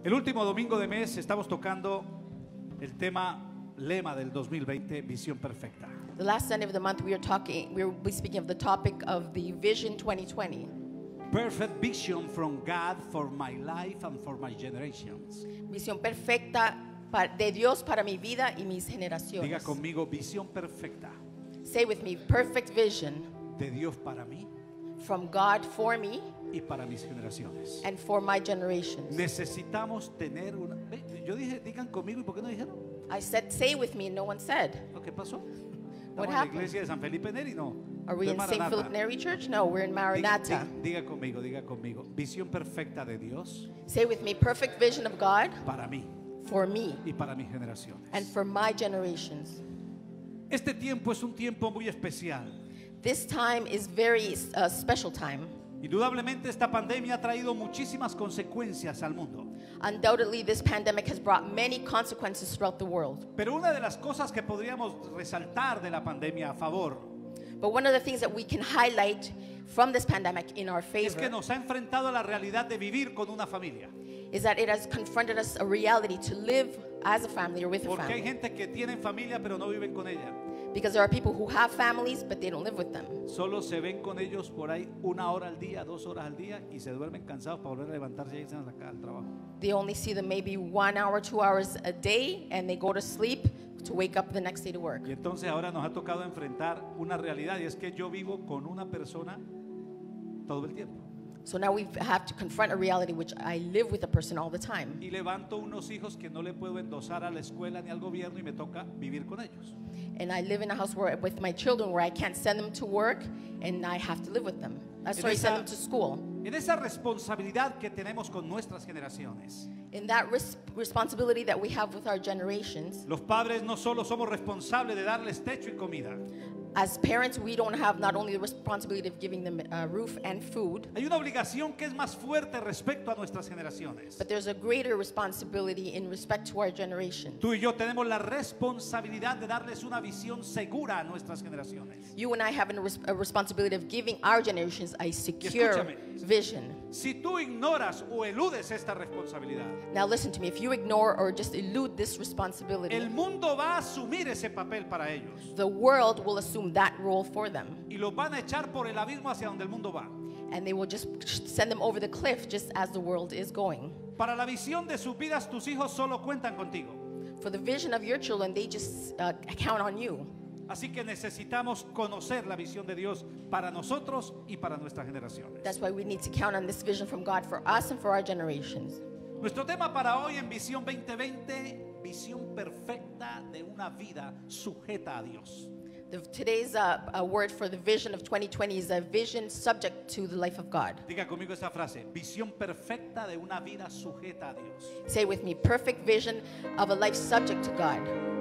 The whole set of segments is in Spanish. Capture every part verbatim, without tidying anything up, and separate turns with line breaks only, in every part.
El último domingo de mes estamos tocando el tema lema del dos mil veinte, visión perfecta.
The last Sunday of the month, we are talking. We will be speaking of the topic of the Vision twenty twenty.
Perfect vision from God for my life and for my generations.
Visión perfecta pa- de Dios para mi vida y mis generaciones.
Diga conmigo, visión perfecta
Say with me, perfect vision
de Dios para mí
from God for me
y para mis generaciones.
and for my generations.
Necesitamos tener una... Ve, yo dije, digan conmigo, ¿y por qué no dijeron?
I said, say with me, and no one said.
¿Lo que pasó? Estamos
What
en la
happened?
iglesia de San Felipe Neri, no.
Are we
De
in Saint
Maranata.
Philip Neri Church? No, we're in
Diga,
Maranatha.
diga- diga conmigo, diga conmigo. Visión perfecta de Dios
Say with me, perfect vision of God
para mí
for me
y para mis generaciones.
and for my generations.
Este tiempo es un tiempo muy especial.
This time is very uh, special time.
Indudablemente esta pandemia ha traído muchísimas consecuencias al mundo.
Undoubtedly, this pandemic has brought many consequences throughout the world.
Pero una de las cosas que podríamos resaltar de la pandemia a favor
But one of the things that we can highlight from this pandemic in our
es que
favor
nos ha enfrentado a la realidad de vivir con una familia.
is that it has confronted us a reality to live as a family or with a
Porque hay
family.
gente que tiene familia pero no viven con ella.
Because there are people who have families, but they don't live with them.
Solo se ven con ellos por ahí una hora al día, dos horas al día y se duermen cansados para volver a levantarse y irse a la ca- al trabajo.
They only see them maybe one hour, two hours a day, and they go to sleep to wake up the next day to work.
Y entonces ahora nos ha tocado enfrentar una realidad y es que yo vivo con una persona todo el tiempo.
So now we have to confront a reality which I live with a person all the time.
Y levanto unos hijos que no le puedo endosar a la escuela ni al gobierno y me toca vivir con ellos.
And I live in a house where, with my children where I can't send them to work and I have to live with them. Uh, sorry,
esa-
send them to school.
En esa responsabilidad que tenemos con nuestras generaciones,
In that res- responsibility that we have with our generations,
los padres no solo somos responsables de darles techo y comida,
as parents, we don't have not only the responsibility of giving them a roof and food,
hay una obligación que es más fuerte respecto a nuestras generaciones.
but there's a greater responsibility in respect to our generation.
Tú y yo tenemos la responsabilidad de darles una visión segura a nuestras generaciones.
You and I have a, res- a responsibility of giving our generations a secure
escúchame.
vision.
Si tú ignoras o eludes esta responsabilidad,
Now listen to me, if you ignore or just elude this responsibility,
el mundo va a asumir ese papel para ellos
the world will assume that role for them,
y los van a echar por el abismo hacia donde el mundo va.
and they will just send them over the cliff just as the world is going.
Para la visión de sus vidas, tus hijos solo cuentan contigo.
For the vision of your children, they just uh, count on you.
Así que necesitamos conocer la visión de Dios para nosotros y para nuestras generaciones.
That's why we need to count on this vision from God for us and for our generations.
Nuestro tema para hoy en Visión veinte veinte, visión perfecta de una vida sujeta a Dios.
The, today's uh, uh, word for the vision of twenty twenty is a vision subject to the life of God.
Diga conmigo esta frase, visión perfecta de una vida sujeta a Dios.
Say with me, perfect vision of a life subject to God.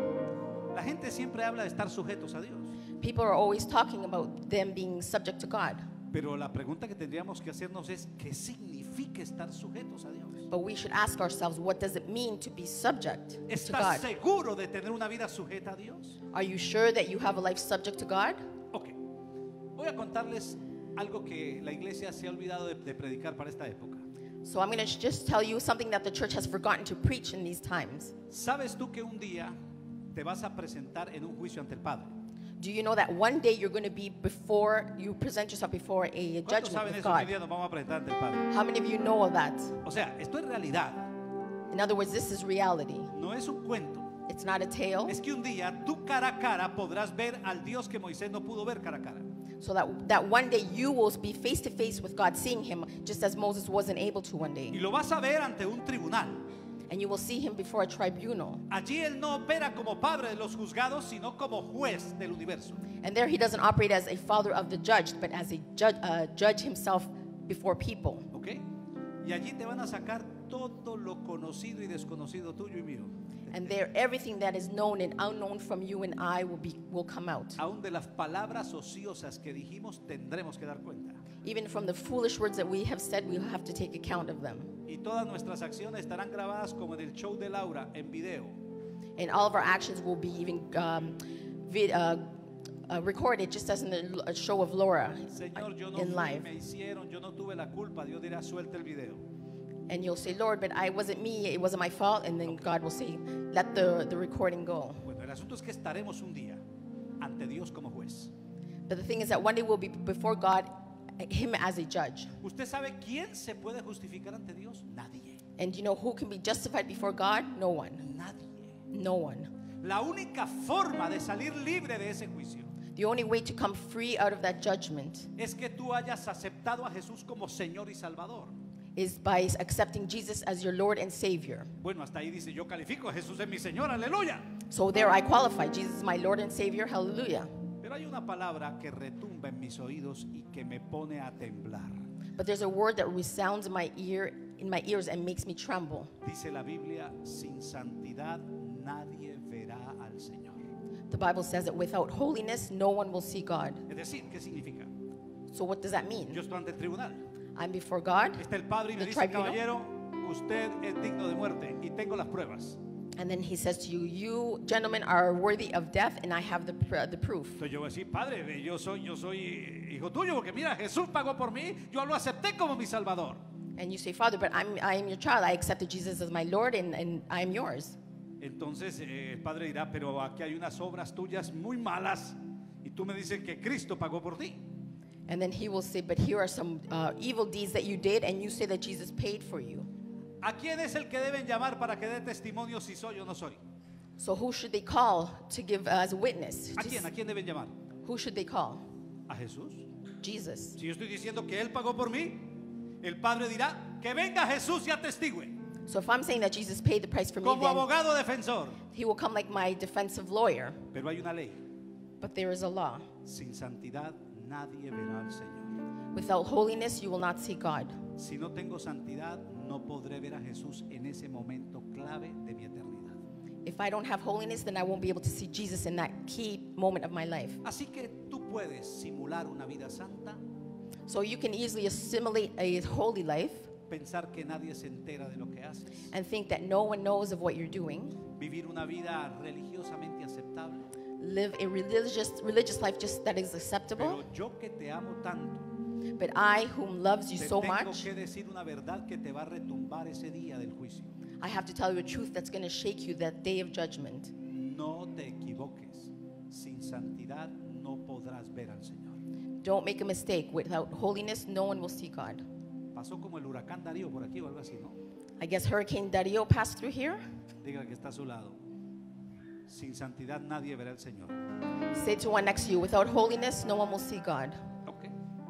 La gente siempre habla de estar sujetos a Dios,
People are always talking about them being subject to God.
pero la pregunta que tendríamos que hacernos es, ¿qué significa estar sujetos a Dios?
But we should ask ourselves, what does it mean to be subject to
¿Estás
God?
seguro de tener una vida sujeta a Dios?
Are you sure that you have a life subject to God?
Ok, voy a contarles algo que la iglesia se ha olvidado de, de predicar para esta época.
So I'm going to just tell you something that the church has forgotten to preach in these times.
¿Sabes tú que un día te vas a presentar en un juicio ante el Padre?
Do you know that one day you're going to be before, you present yourself before a
¿Cuántos
judgment
saben
with
eso? Que un
God?
día nos vamos a presentar ante el Padre.
How many of you know of that?
O sea, esto es realidad,
In other words, this is reality.
no es un cuento.
It's not a tale.
Es que un día tú cara a cara podrás ver al Dios que Moisés no pudo ver cara a cara.
So that, that one day you will be face to face with God, seeing Him just as Moses wasn't able to one
Y
day.
lo vas a ver ante un tribunal.
And you will see Him before a tribunal.
Allí Él no opera como padre de los juzgados, sino como juez del universo.
And there He doesn't operate as a father of the judge, but as a judge, uh, judge Himself before people.
¿Ok? Y allí te van a sacar todo lo conocido y desconocido tuyo y mío.
And there, everything that is known and unknown from you and I will be will come out.
Aún de las palabras ociosas que dijimos tendremos que dar cuenta.
Even from the foolish words that we have said, we have to take account of them.
Y todas nuestras acciones estarán grabadas como en el show de Laura en video.
And all of our actions will be even um, vid, uh, uh, recorded, just as in the uh, show of Laura
Señor, yo no
in
fui,
live.
me hicieron, yo no tuve la culpa. Dios dirá, suelta el video.
And you'll say, Lord, but I wasn't me, it wasn't my fault. And then God will say, let the, the recording go.
Bueno, el asunto es que estaremos un día ante Dios como juez.
But the thing is that one day we'll be before God, Him as a judge.
¿Usted sabe quién se puede justificar ante Dios? Nadie.
And you know who can be justified before God? No one.
Nadie.
No one.
La única forma de salir libre de ese juicio
The only way to come free out of that judgment
es que tú hayas aceptado a Jesús como Señor y Salvador.
is by accepting Jesus as your Lord and Savior.
Bueno, hasta ahí dice, yo califico a Jesús es mi Señor, aleluya.
So there I qualify. Jesus is my Lord and Savior. Hallelujah.
Pero hay una palabra que retumba en mis oídos y que me pone a temblar.
But there's a word that resounds in my ear, in my ears and makes me tremble.
Dice la Biblia, sin santidad nadie verá al Señor.
The Bible says that without holiness, no one will see God.
Es decir, ¿qué significa?
So what does that mean?
Yo estoy ante el tribunal.
I'm before God,
Está el padre y me
the
dice,
tribunal,
caballero, usted es digno de muerte y tengo las pruebas.
and then he says to you, you gentlemen are worthy of death, and I have the, pr- the proof.
Entonces yo voy a decir, padre, yo soy, yo soy hijo tuyo, porque mira, Jesús pagó por mí, yo lo acepté como mi Salvador.
And you say, Father, but I'm, I am your child. I accepted Jesus as my Lord, and, and I am yours.
Entonces eh, el padre dirá, pero aquí hay unas obras tuyas muy malas y tú me dices que Cristo pagó por ti.
And then he will say, but here are some uh, evil deeds that you did, and you say that Jesus paid for you.
¿A quién es el que deben llamar para que dé testimonio si soy o no soy?
So who should they call to give as a witness?
¿A quién? ¿A quién deben llamar?
Who should they call?
¿A Jesús?
Jesus.
Si yo estoy diciendo que Él pagó por mí, el Padre dirá, que venga Jesús y atestigue.
So if I'm saying that Jesus paid the price for me,
Como
then
abogado defensor.
he will come like my defensive lawyer.
Pero hay una ley.
But there is a law.
Sin santidad nadie verá al Señor.
Without holiness, you will not see God.
Si no tengo santidad, no podré ver a Jesús en ese momento clave de mi eternidad.
If I don't have holiness, then I won't be able to see Jesus in that key moment of my life.
Así que tú puedes simular una vida santa,
So you can easily assimilate a holy life
pensar que nadie se entera de lo que haces,
and think that no one knows of what you're doing.
vivir una vida religiosamente aceptable.
Live a religious religious life just that is acceptable.
Pero yo que te amo tanto,
But I, whom loves you
te
so
tengo
much,
que decir una verdad que te va a retumbar ese día del juicio.
I have to tell you a truth that's going to shake you that day of judgment.
No te equivoques. Sin santidad no podrás ver al Señor.
Don't make a mistake. Without holiness, no one will see God.
Pasó como el huracán Darío por aquí o algo así, ¿no?
I guess Hurricane Darío passed through here.
Dígale que está a su lado. Sin santidad nadie verá al Señor.
Say to one next to you, without holiness, no one will see God.
Ok.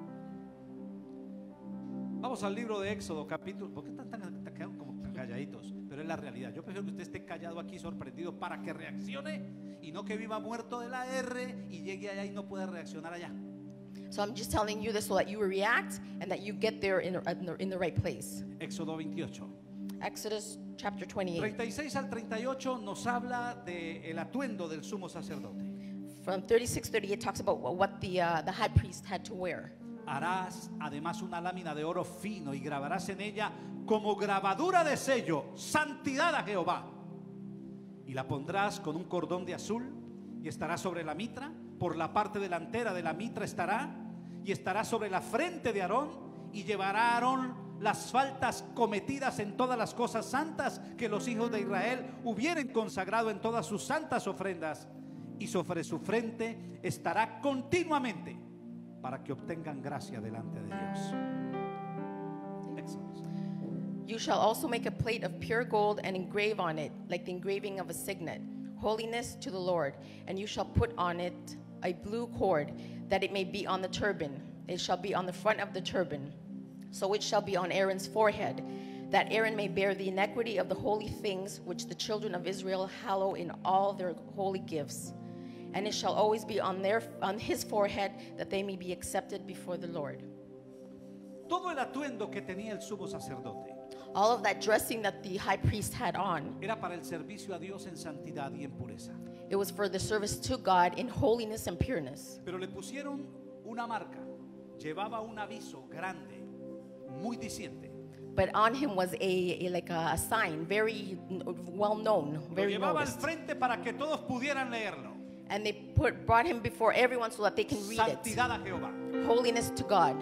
Vamos al libro de Éxodo, capítulo. ¿Por qué están tan, tan- tan- como calladitos? Pero es la realidad. Yo prefiero que usted esté callado aquí, sorprendido, para que reaccione y no que viva muerto de la R y llegue allá y no pueda reaccionar allá.
So I'm just telling you this so that you react and that you get there in, in, the, in the right place.
Éxodo veintiocho.
Exodus chapter twenty-eight.
treinta y seis al treinta y ocho nos habla del atuendo del sumo sacerdote.
From thirty-six thirty-eight talks about what what the, uh, the high priest had to wear.
Harás además una lámina de oro fino y grabarás en ella como grabadura de sello, santidad a Jehová. Y la pondrás con un cordón de azul y estará sobre la mitra. Por la parte delantera de la mitra estará y estará sobre la frente de Aarón, y llevará a Aarón las faltas cometidas en todas las cosas santas que los hijos de Israel hubieran consagrado en todas sus santas ofrendas, y sobre su frente estará continuamente para que obtengan gracia delante de Dios. Éxodo.
You shall also make a plate of pure gold and engrave on it, like the engraving of a signet, holiness to the Lord. And you shall put on it a blue cord, that it may be on the turban. It shall be on the front of the turban. So it shall be on Aaron's forehead, that Aaron may bear the iniquity of the holy things which the children of Israel hallow in all their holy gifts. And it shall always be on their on his forehead, that they may be accepted before the Lord.
Todo el atuendo que tenía el sumo sacerdote
All of that dressing that the high priest had on,
era para el servicio a Dios en santidad y en pureza.
it was for the service to God in holiness and pureness.
Pero le pusieron una marca, llevaba un aviso grande, muy diciente.
But on him was a, a like a, a sign, very well known,
Lo
very
llevaba al
noticed.
frente para que todos pudieran leerlo.
And they put brought him before everyone so that they can read it.
Santidad a Jehová.
Holiness to God.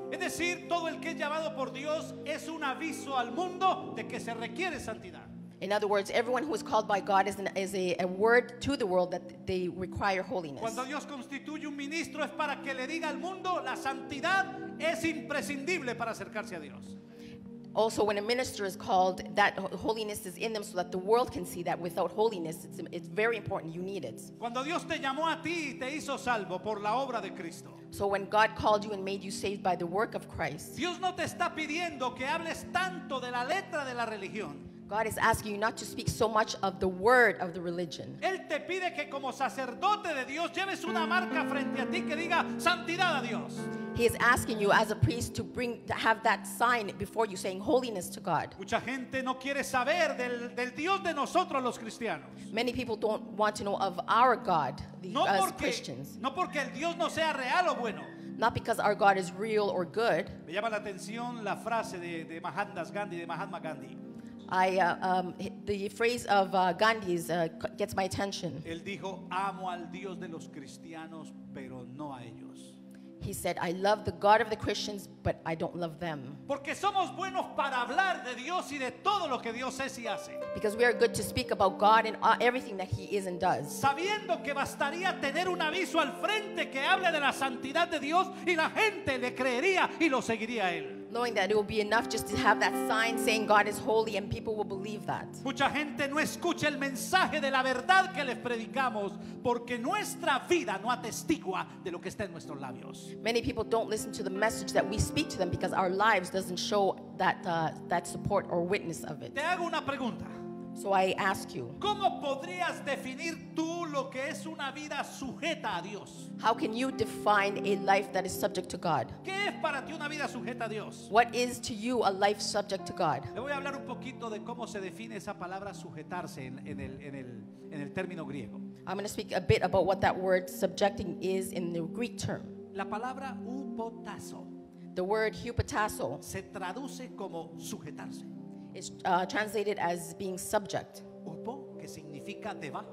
Es decir, todo el que es llamado por Dios es un aviso al mundo de que se requiere santidad.
In other words, everyone who is called by God is, an, is a, a word to the world that they require holiness.
Cuando Dios constituye un ministro es para que le diga al mundo la santidad es imprescindible para acercarse a Dios.
Also, when a minister is called, that holiness is in them so that the world can see that without holiness, it's, it's very important. You need it.
Cuando Dios te llamó a ti y te hizo salvo por la obra de Cristo,
So when God called you and made you saved by the work of Christ,
Dios no te está pidiendo que hables tanto de la letra de la religión.
God is asking you not to speak so much of the word of the religion.
Él te pide que como sacerdote de Dios lleves una marca frente a ti que diga santidad a Dios.
He is asking you as a priest to bring to have that sign before you saying holiness to God.
Mucha gente no quiere saber del, del Dios de nosotros los cristianos.
Many people don't want to know of our God, the,
No
as
porque,
Christians.
no porque el Dios no sea real o bueno.
Not because our God is real or good.
Me llama la atención la frase de, de Mahatma Gandhi, de Mahatma Gandhi.
I, uh, um, the phrase of uh, Gandhi's uh, gets my attention.
Él dijo, amo al Dios de los cristianos, pero no a ellos.
He said, I love the God of the Christians, but I don't love them.
Porque somos buenos para hablar de Dios y de todo lo que Dios es y hace.
Because we are good to speak about God and uh, everything that He is and does.
Sabiendo que bastaría tener un aviso al frente que hable de la santidad de Dios y la gente le creería y lo seguiría a Él.
Knowing that it will be enough just to have that sign saying God is holy and people will believe that.
Mucha gente no escucha el mensaje de la verdad que les predicamos porque nuestra vida no atestigua de lo que está en nuestros labios.
Many people don't listen to the message that we speak to them because our lives doesn't show that, uh, that support or witness of it.
Te hago una pregunta.
So I ask you,
¿Cómo podrías definir tú lo que es una vida sujeta a Dios?
how can you define a life that is subject to God?
¿Qué es para ti una vida sujeta a Dios?
What is to you a life subject to God?
Le voy a hablar un poquito de cómo se define esa palabra sujetarse en, en el, en, el, en el término griego.
I'm going to speak a bit about what that word subjecting is in the Greek term.
La palabra upotazo
The word hupotasso
se traduce como sujetarse.
is uh, translated as being subject.
Upo, que significa debajo,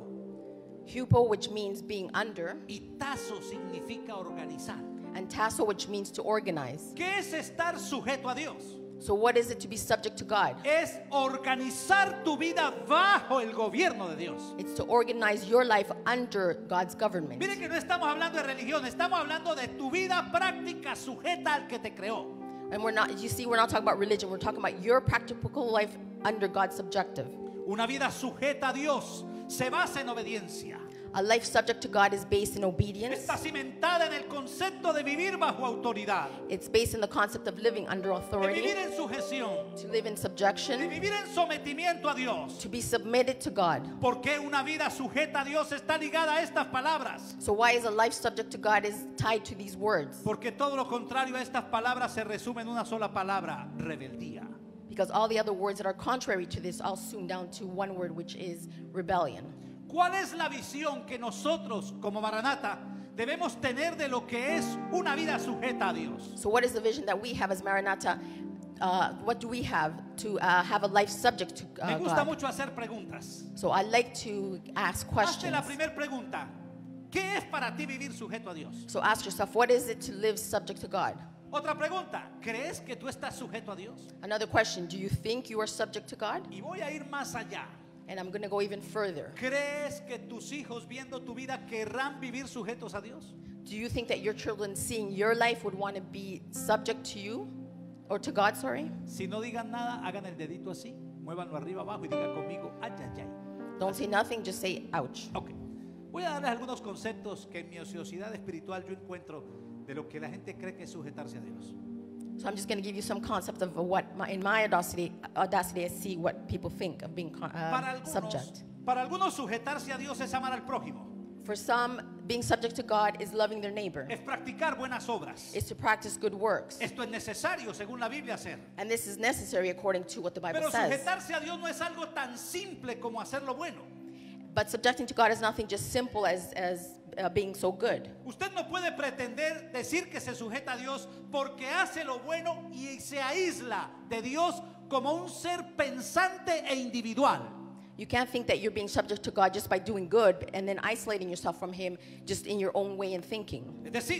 Hupo, which means being under,
y tazo significa organizar.
and tasso, which means to organize.
¿Qué es estar sujeto a Dios?
So what is it to be subject to God?
Es organizar tu vida bajo el gobierno de Dios.
It's to organize your life under God's government.
Mire que no estamos hablando de religión, estamos hablando de tu vida práctica sujeta al que te creó.
And we're not, you see, we're not talking about religion. We're talking about your practical life under God's subjective.
Una vida sujeta a Dios se basa en obediencia.
A life subject to God is based in obedience.
Está cimentada en el concepto de vivir bajo autoridad,
It's based in the concept of living under
de
authority,
vivir en sujeción,
to live in
de
subjection,
vivir en sometimiento a Dios.
to be submitted to God.
¿Por qué una vida sujeta a Dios está ligada a estas palabras?
So why is a life subject to God is tied to these words?
Porque todo lo contrario a estas palabras se resume en una sola palabra, rebeldía.
Because all the other words that are contrary to this all soon down to one word, which is rebellion.
¿Cuál es la visión que nosotros como Maranata debemos tener de lo que es una vida sujeta a Dios?
So what is the vision that we have as Maranatha? Uh, what do we have to uh, have a life subject to
Me
uh,
gusta
God?
mucho hacer preguntas.
So I like to ask
Hazte
questions.
la primera pregunta. ¿Qué es para ti vivir sujeto a Dios?
So ask yourself, what is it to live subject to God?
Otra pregunta. ¿Crees que tú estás sujeto a Dios?
Another question, do you think you are subject to God?
Y voy a ir más allá.
And I'm going to go even further.
¿Crees que tus hijos viendo tu vida querrán vivir sujetos a Dios?
Do you think that your children seeing your life would want to be subject to you? Or to God, sorry?
Si no digan nada, hagan el dedito así, muévanlo arriba abajo y digan conmigo, ay, ay, ay.
Don't say nothing, just say ouch.
Ok. Voy a darles algunos conceptos que en mi ociosidad espiritual yo encuentro de lo que la gente cree que es sujetarse a Dios.
So I'm just going to give you some concept of what, my, in my audacity, audacity, I see what people think of being uh,
Para algunos,
subject.
para algunos sujetarse a Dios es amar al prójimo,
For some, being subject to God is loving their neighbor,
es practicar buenas obras.
is to practice good works.
Esto es necesario según la Biblia hacer.
And this is necessary according to what the Bible
Pero
says.
sujetarse a Dios no es algo tan simple como hacer lo bueno.
But subjecting to God is nothing just simple as, as uh, being so good.
Usted no puede pretender decir que se sujeta a Dios porque hace lo bueno y se aísla de Dios como un ser pensante e individual.
You can't think that you're being subject to God just by doing good and then isolating yourself from Him just in your own way and thinking.
Es decir,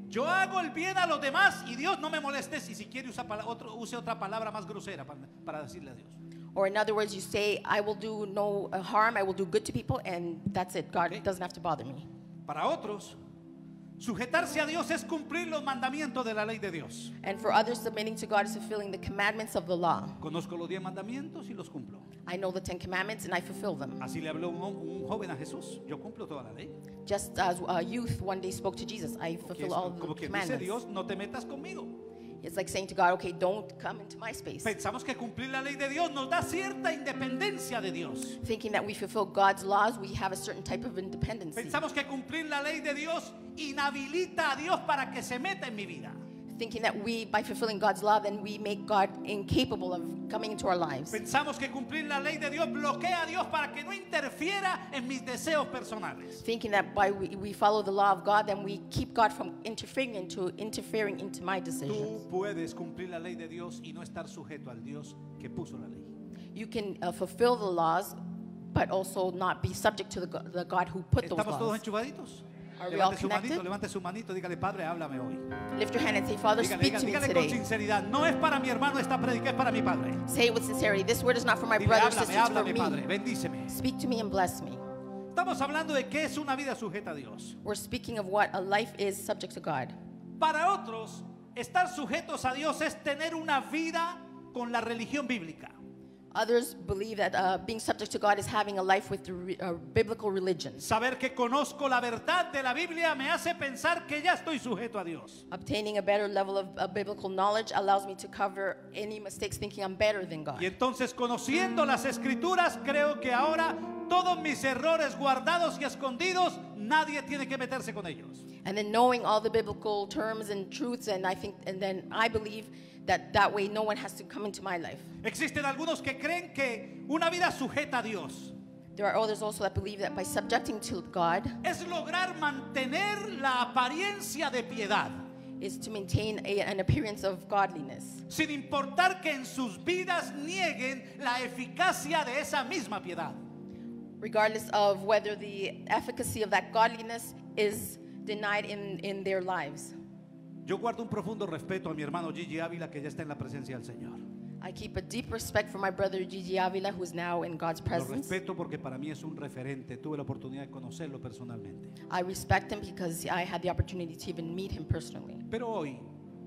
Yo hago el bien a los demás y Dios no me molestes. Y si quiere usa pala- otro, use otra palabra más grosera para, para decirle a Dios.
Or in other words, you say, I will do no uh, harm, I will do good to people, and that's it. God
Okay.
doesn't have to bother me.
Para otros, sujetarse a Dios es cumplir los mandamientos de la ley de Dios.
And for others, submitting to God is fulfilling the commandments of the law.
Conozco los diez mandamientos y los cumplo.
I know the Ten Commandments and I fulfill them.
Así le habló un, un joven a Jesús. Yo cumplo toda la ley.
Just as a youth one day spoke to Jesus, I
Que
fulfill
es
all the
como quien dice
commandments.
Dios, no te metas conmigo.
It's like saying to God, okay, don't come into my space.
Pensamos que cumplir la ley de Dios nos da cierta independencia de Dios.
Thinking that we fulfill God's laws, we have a certain type of independence.
Pensamos que cumplir la ley de Dios inhabilita a Dios para que se meta en mi vida.
Thinking that we, by fulfilling God's law, then we make God incapable of coming into our lives.
Pensamos que cumplir la ley de Dios bloquea a Dios para que no interfiera en mis deseos personales.
Thinking that by we, we follow the law of God, then we keep God from interfering into interfering into my decisions.
Tú puedes cumplir la ley de Dios y no estar sujeto al Dios que puso la ley.
You can uh, fulfill the laws, but also not be subject to the, go- the God who put those
¿Estamos todos
laws.
enchufaditos?
Are we all
Levante su manito,
connected?
levante su manito, dígale, Padre, háblame hoy.
Lift your hand and say, Father,
Dígale,
speak
dígale,
to me
dígale con
today.
sinceridad, no es para mi hermano esta predica, es para mi Padre.
Say it with sincerity. This word is not for my
Dile,
brother or
háblame,
sister, it's for
háblame, Padre,
me.
bendíceme.
Speak to me and bless me.
Estamos hablando de qué es una vida sujeta a Dios.
We're speaking of what a life is subject to God.
Para otros, estar sujetos a Dios es tener una vida con la religión bíblica.
Others believe that uh, being subject to God is having a life with the re- uh, biblical religion.
Saber que conozco la verdad de la Biblia me hace pensar que ya estoy sujeto a Dios.
Obtaining a better level of uh, biblical knowledge allows me to cover any mistakes thinking I'm better than God.
Y entonces, conociendo las Escrituras, creo que ahora todos mis errores guardados y escondidos, nadie tiene que meterse con ellos.
And then knowing all the biblical terms and truths, and I think, and then I believe that that way no one has to come into my life.
Existen algunos que creen que una vida sujeta a Dios
There are others also that believe that by subjecting to God
es lograr mantener la apariencia de piedad,
is to maintain a, an appearance of godliness,
sin importar que en sus vidas nieguen la eficacia de esa misma piedad.
regardless of whether the efficacy of that godliness is denied in, in their lives.
Yo guardo un profundo respeto a mi hermano Gigi Ávila, que ya está en la presencia del Señor.
I keep a deep respect for my brother Gigi Avila, who is now in God's
Lo
presence.
respeto porque para mí es un referente. Tuve la oportunidad de conocerlo personalmente.
I respect him because I had the opportunity to even meet him personally.
Pero hoy,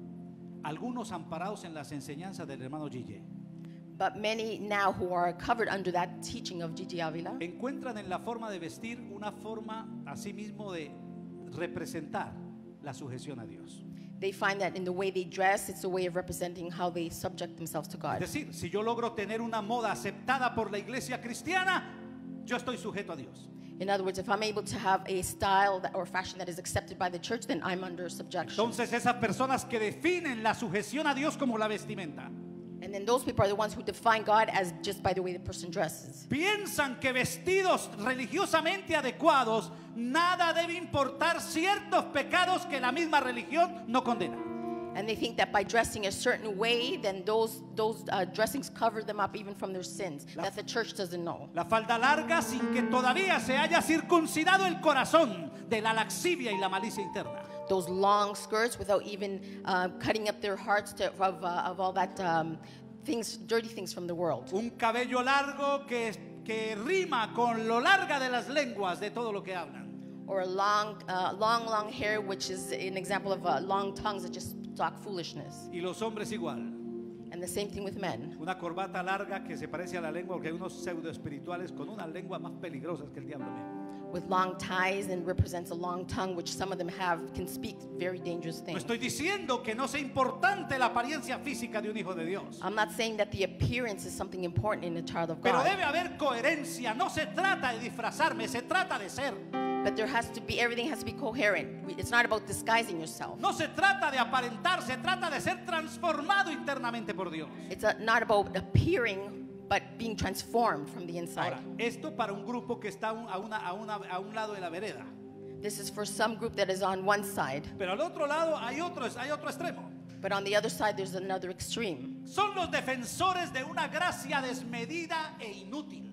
algunos amparados en las enseñanzas del hermano Gigi
But many now who are covered under that teaching of Gigi Avila
encuentran en la forma de vestir una forma asimismo de representar la sujeción a Dios.
they find that in the way they dress, it's a way of representing how they subject themselves to
Es
God.
decir, si yo logro tener una moda aceptada por la iglesia cristiana, yo estoy sujeto a Dios.
In other words, if I'm able to have a style that, or fashion that is accepted by the church, then I'm under subjection.
Entonces esas personas que definen la sujeción a Dios como la vestimenta,
And then those people are the ones who define God as just by the way the person dresses.
piensan que vestidos religiosamente adecuados, nada debe importar ciertos pecados que la misma religión no condena.
And they think that by dressing a certain way, then those, those uh, dressings cover them up even from their sins
La-
that the church doesn't know.
La falda larga sin que todavía se haya circuncidado el corazón de la laxivia y la malicia interna.
Those long skirts without even uh, cutting up their hearts to, of, uh, of all that um, things, dirty things from the world.
Un cabello largo que, que rima con lo larga de las lenguas de todo lo que hablan.
Or a long, uh, long, long hair, which is an example of uh, long tongues that just talk foolishness.
Y los hombres igual.
And the same thing with men.
Una corbata larga que se parece a la lengua, porque hay unos pseudo espirituales con unas lenguas más peligrosas que el diablo mismo.
With long ties and represents a long tongue, which some of them have, can speak very dangerous
No
things.
estoy diciendo que no sea importante la apariencia física de un hijo de Dios,
I'm not saying that the appearance is something important in a child of
pero
God.
debe haber coherencia. No se trata de disfrazarme, se trata de ser.
But there has to be, everything has to be coherent. We- It's not about disguising yourself.
No se trata de aparentar, se trata de ser transformado internamente por Dios.
It's uh, not about appearing, but being transformed from the inside.
Ahora, esto para un grupo que está a, una, a, una, a un lado de la vereda.
This is for some group that is on one side,
Pero al otro lado hay otro, hay otro extremo.
but on the other side there's another extreme.
Son los defensores de una gracia desmedida e inútil.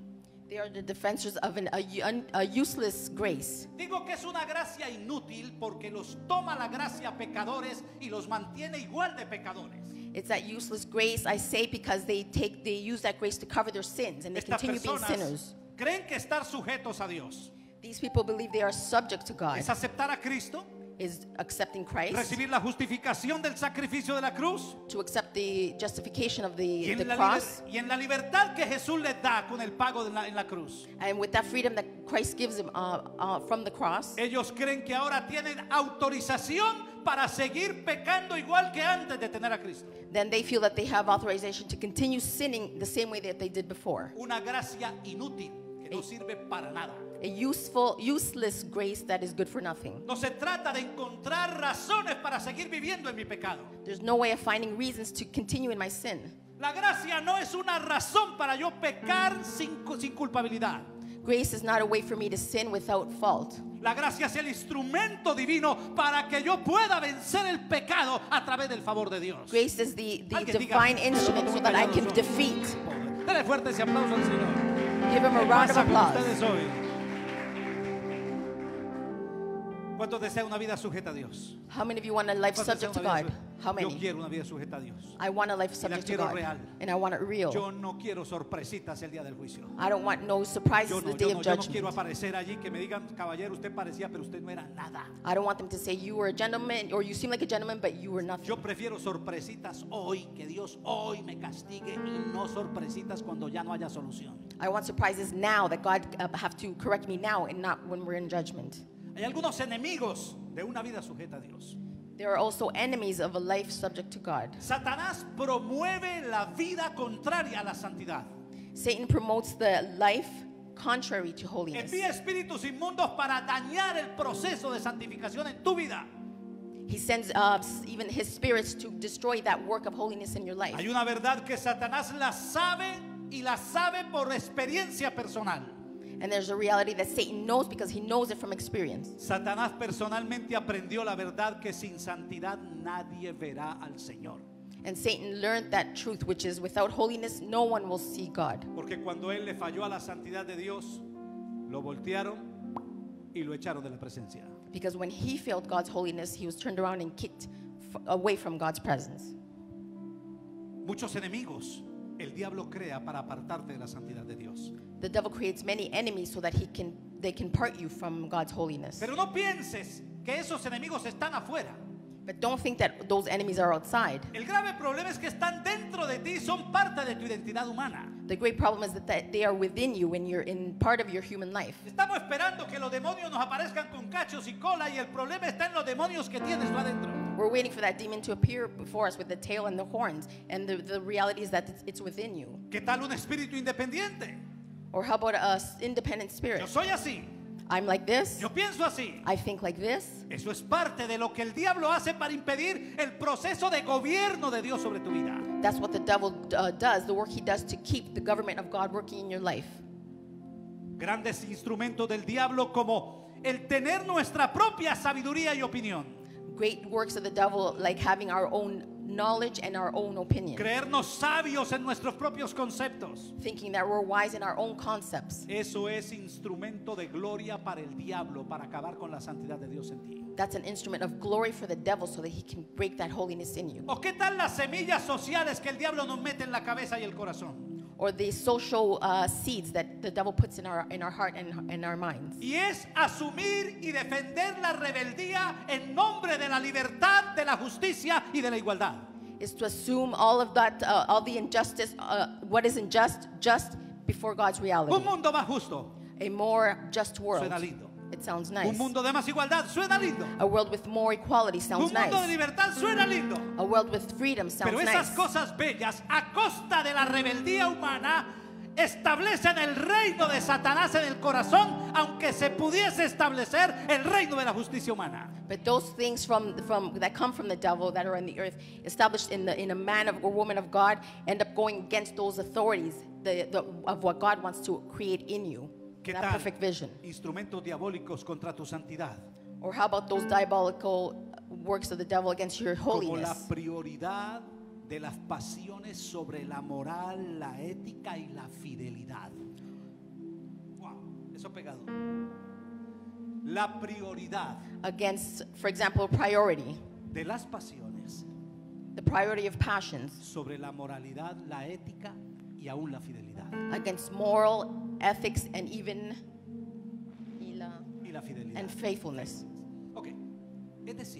They are the defensors of an, a, un- a useless grace.
Digo que es una gracia inútil porque los toma la gracia pecadores y los mantiene igual de pecadores.
It's that useless grace, I say, because they take, they use that grace to cover their sins, and they
Estas
continue being
personas
sinners.
creen que estar sujetos a Dios
These people believe they are subject to God.
es aceptar a Cristo,
Is accepting Christ,
recibir la justificación del sacrificio de la cruz
to accept the justification of
y
the,
en,
the
la,
cross,
liber- y en la libertad que Jesús les da con el pago de la- en la cruz.
and with that freedom that Christ gives them uh, uh, from the cross,
Ellos creen que ahora tienen autorización para seguir pecando igual que antes de tener a Cristo.
then they feel that they have authorization to continue sinning the same way that they did before.
Una gracia inútil que no sirve para nada.
A useful, useless grace that is good for nothing.
No se trata de encontrar razones para seguir viviendo en mi pecado.
There's no way of finding reasons to continue in my sin.
La gracia no es una razón para yo pecar sin, sin culpabilidad.
Grace is not a way for me to sin without fault.
La gracia es el instrumento divino para que yo pueda vencer el pecado a través del favor de Dios.
Grace is the, the
Alguien diga,
divine instrument so that I can defeat.
Dale fuerte ese aplauso al Señor.
Give him a
¿Qué
round of
pasa con
applause.
ustedes hoy? ¿Cuántos desean una vida sujeta a Dios?
How many of you want a life
¿Cuántos
subject to
desean una
God?
vida su-
How
Yo
many?
quiero una vida sujeta a Dios.
I want a life
la
subject to
quiero
God.
real.
And I want it real.
Yo no quiero sorpresitas el día del juicio.
I don't want no surprises
Yo
the
no,
day
yo no,
of
yo no quiero
judgment.
aparecer allí que me digan, caballero, usted parecía, pero usted no era nada.
I don't want them to say you were a gentleman or you seem like a gentleman, but you were nothing.
Yo prefiero sorpresitas hoy, que Dios hoy me castigue y no sorpresitas cuando ya no haya solución.
I want surprises now that God uh, have to correct me now and not when we're in judgment.
Hay algunos enemigos de una vida sujeta a Dios.
There are also enemies of a life subject to God.
Satanás promueve la vida contraria a la santidad.
Satan promotes the life contrary to holiness.
Envía espíritus inmundos para dañar el proceso de santificación en tu vida.
He sends uh, even his spirits to destroy that work of holiness in your life.
Hay una verdad que Satanás la sabe y la sabe por experiencia personal.
And there's a reality that Satan knows because he knows it from experience.
Satanás personalmente aprendió la verdad que sin santidad nadie verá al Señor.
And Satan learned that truth, which is without holiness, no one will see God.
Porque cuando él le falló a la santidad de Dios, lo voltearon y lo echaron de la presencia.
Because when he failed God's holiness, he was turned around and kicked f- away from God's presence.
Muchos enemigos el diablo crea para apartarte de la santidad de Dios.
The devil creates many enemies so that he can, they can part you from God's holiness.
Pero no pienses que esos enemigos están afuera.
But don't think that those enemies are outside.
El grave problema es que están dentro de ti, son parte de tu identidad humana.
The great problem is that that they are within you when you're in part of your human life.
Estamos esperando que los demonios nos aparezcan con cachos y cola y el problema está en los demonios que tienes tú adentro.
We're waiting for that demon to appear before us with the tail and the horns. And the, the reality is that it's, it's within you.
¿Qué tal un espíritu independiente?
Or how about a s- independent spirit?
Yo soy así,
I'm like this.
yo pienso así.
I think like this.
Eso es parte de lo que el diablo hace para impedir el proceso de gobierno de Dios sobre tu vida.
That's what the devil uh, does, the work he does to keep the government of God working in your life.
Grandes instrumentos del diablo como el tener nuestra propia sabiduría y opinión.
Great works of the devil, like having our own knowledge and our own opinion.
Creernos sabios en nuestros propios conceptos.
Thinking that we're wise in our own concepts.
Eso es instrumento de gloria para el diablo, para acabar con la santidad de Dios en ti.
That's an instrument of glory for the devil so that he can break that holiness in you.
¿O qué tal las semillas sociales que el diablo nos mete en la cabeza y el corazón?
Or the social uh, seeds that the devil puts in our, in our heart and in our minds.
Y es asumir y defender la rebeldía en nombre de la libertad, de la justicia y de la igualdad.
Is to assume all of that, uh, all the injustice, uh, what is unjust, just before God's reality.
Un mundo más justo.
A more just world.
Suena lindo.
It sounds nice.
Un mundo de más igualdad. Suena lindo.
A world with more equality sounds
Un mundo de
nice.
libertad. Suena lindo.
A world with freedom sounds
Pero esas
nice.
cosas bellas, a costa de la rebeldía humana, establecen el reino de Satanás en el corazón, aunque se pudiese establecer el reino de la justicia humana.
But those things from, from that come from the devil that are in the earth, established in the in a man of, or woman of God, end up going against those authorities the, the, of what God wants to create in you.
¿Qué
That
tal?
perfect vision.
Instrumentos diabólicos contra tu santidad.
Or how about those diabolical works of the devil against your
Como la
holiness?
prioridad de las pasiones sobre la moral, la ética y la fidelidad. eso pegado. La prioridad
against, for example, priority,
de las pasiones
the priority of passions,
sobre la moralidad, la ética y aún la fidelidad.
against moral, ethics, and even y la-
Y la fidelidad.
and faithfulness.
Ok. Es decir,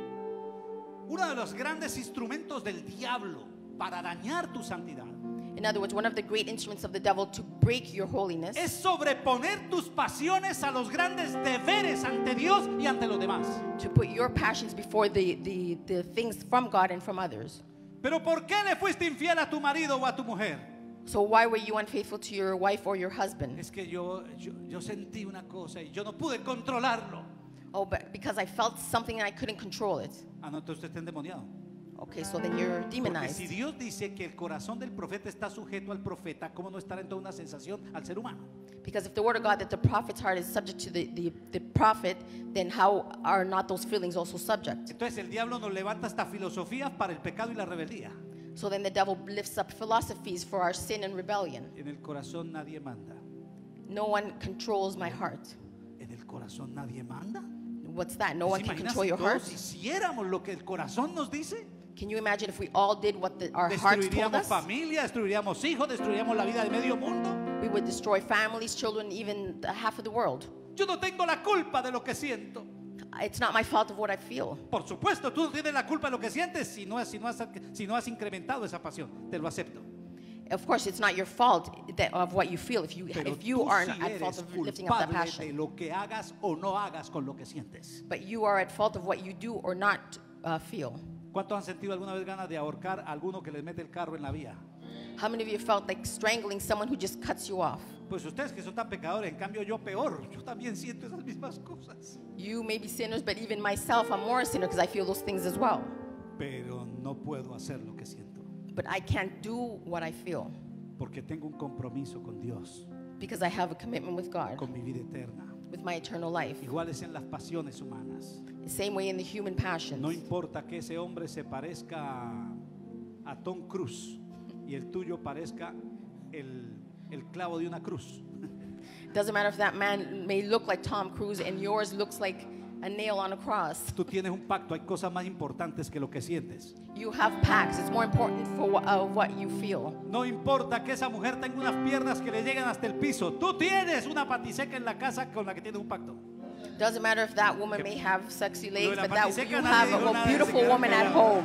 uno de los grandes instrumentos del diablo para dañar tu santidad
In other words, one of the great instruments of the devil to break your holiness
es sobreponer tus pasiones a los grandes deberes ante Dios y ante los demás.
to put your passions before the, the, the things from God and from others.
Pero ¿por qué le fuiste infiel a tu marido o a tu mujer?
So why were you unfaithful to your wife or your husband?
Es que yo, yo, yo sentí una cosa y yo no pude controlarlo.
Oh, but because I felt something and I couldn't control it.
Ah, no, entonces usted está endemoniado.
Okay, so then you're
Porque
demonized.
si Dios dice que el corazón del profeta está sujeto al profeta, ¿cómo no estará en toda una sensación al ser humano?
Because if the word of God that the prophet's heart is subject to the, the, the prophet, then how are not those feelings also subject?
Entonces el diablo nos levanta hasta filosofías para el pecado y la rebeldía.
So then the devil lifts up philosophies for our sin and rebellion.
En el corazón nadie manda.
No one controls my heart.
En el corazón nadie manda.
What's that? No
¿Se
one can
imagina
control
si
your heart.
todos hiciéramos lo que el corazón nos dice?
Can you imagine if we all did what the, our hearts told
Destruiríamos
us?
familia, destruiríamos hijos, destruiríamos la vida de medio mundo.
We would destroy families, children, even the half of the world.
Yo no tengo la culpa de lo que siento.
It's not my fault of what I feel.
Por supuesto, tú no tienes la culpa de lo que sientes si no has, si no has, si no has incrementado esa pasión. Te lo acepto.
Of course, it's not your fault that, of what you feel if you
Pero
if you
tú
aren't
sí
at fault
eres
of lifting up that
culpable de
passion.
lo que hagas o no hagas con lo que sientes.
But you are at fault of what you do or not uh, feel.
¿Cuántos han sentido alguna vez ganas de ahorcar a alguno que les mete el carro en la vía?
How many of you felt like strangling someone who just cuts you off?
Pues ustedes que son tan pecadores, en cambio yo peor. Yo también siento esas mismas cosas.
You may be sinners, but even myself, I'm more a sinner because I feel those things as well.
Pero no puedo hacer lo que siento.
But I can't do what I feel
Porque tengo un compromiso con Dios,
because I have a commitment with God,
con mi vida eterna.
with my eternal life.
Igual es en las pasiones humanas.
The same way in the human passions.
No importa que ese hombre se parezca a, a Tom Cruise y el tuyo parezca el, el clavo de una cruz.
Doesn't matter if that man may look like Tom Cruise and yours looks like a nail on a cross.
Tú tienes un pacto, hay cosas más importantes que lo que sientes.
You have pacts. It's more important for what, uh, what you feel.
No importa que esa mujer tenga unas piernas que le llegan hasta el piso. Tú tienes una patiseca en la casa con la que tienes un pacto.
Doesn't matter if that woman may have sexy
Lo de
legs,
la
but that
patiseca
you
nadie
have
dijo
a,
nada
a
de
beautiful
ese
woman
quedar
at
callado.
home.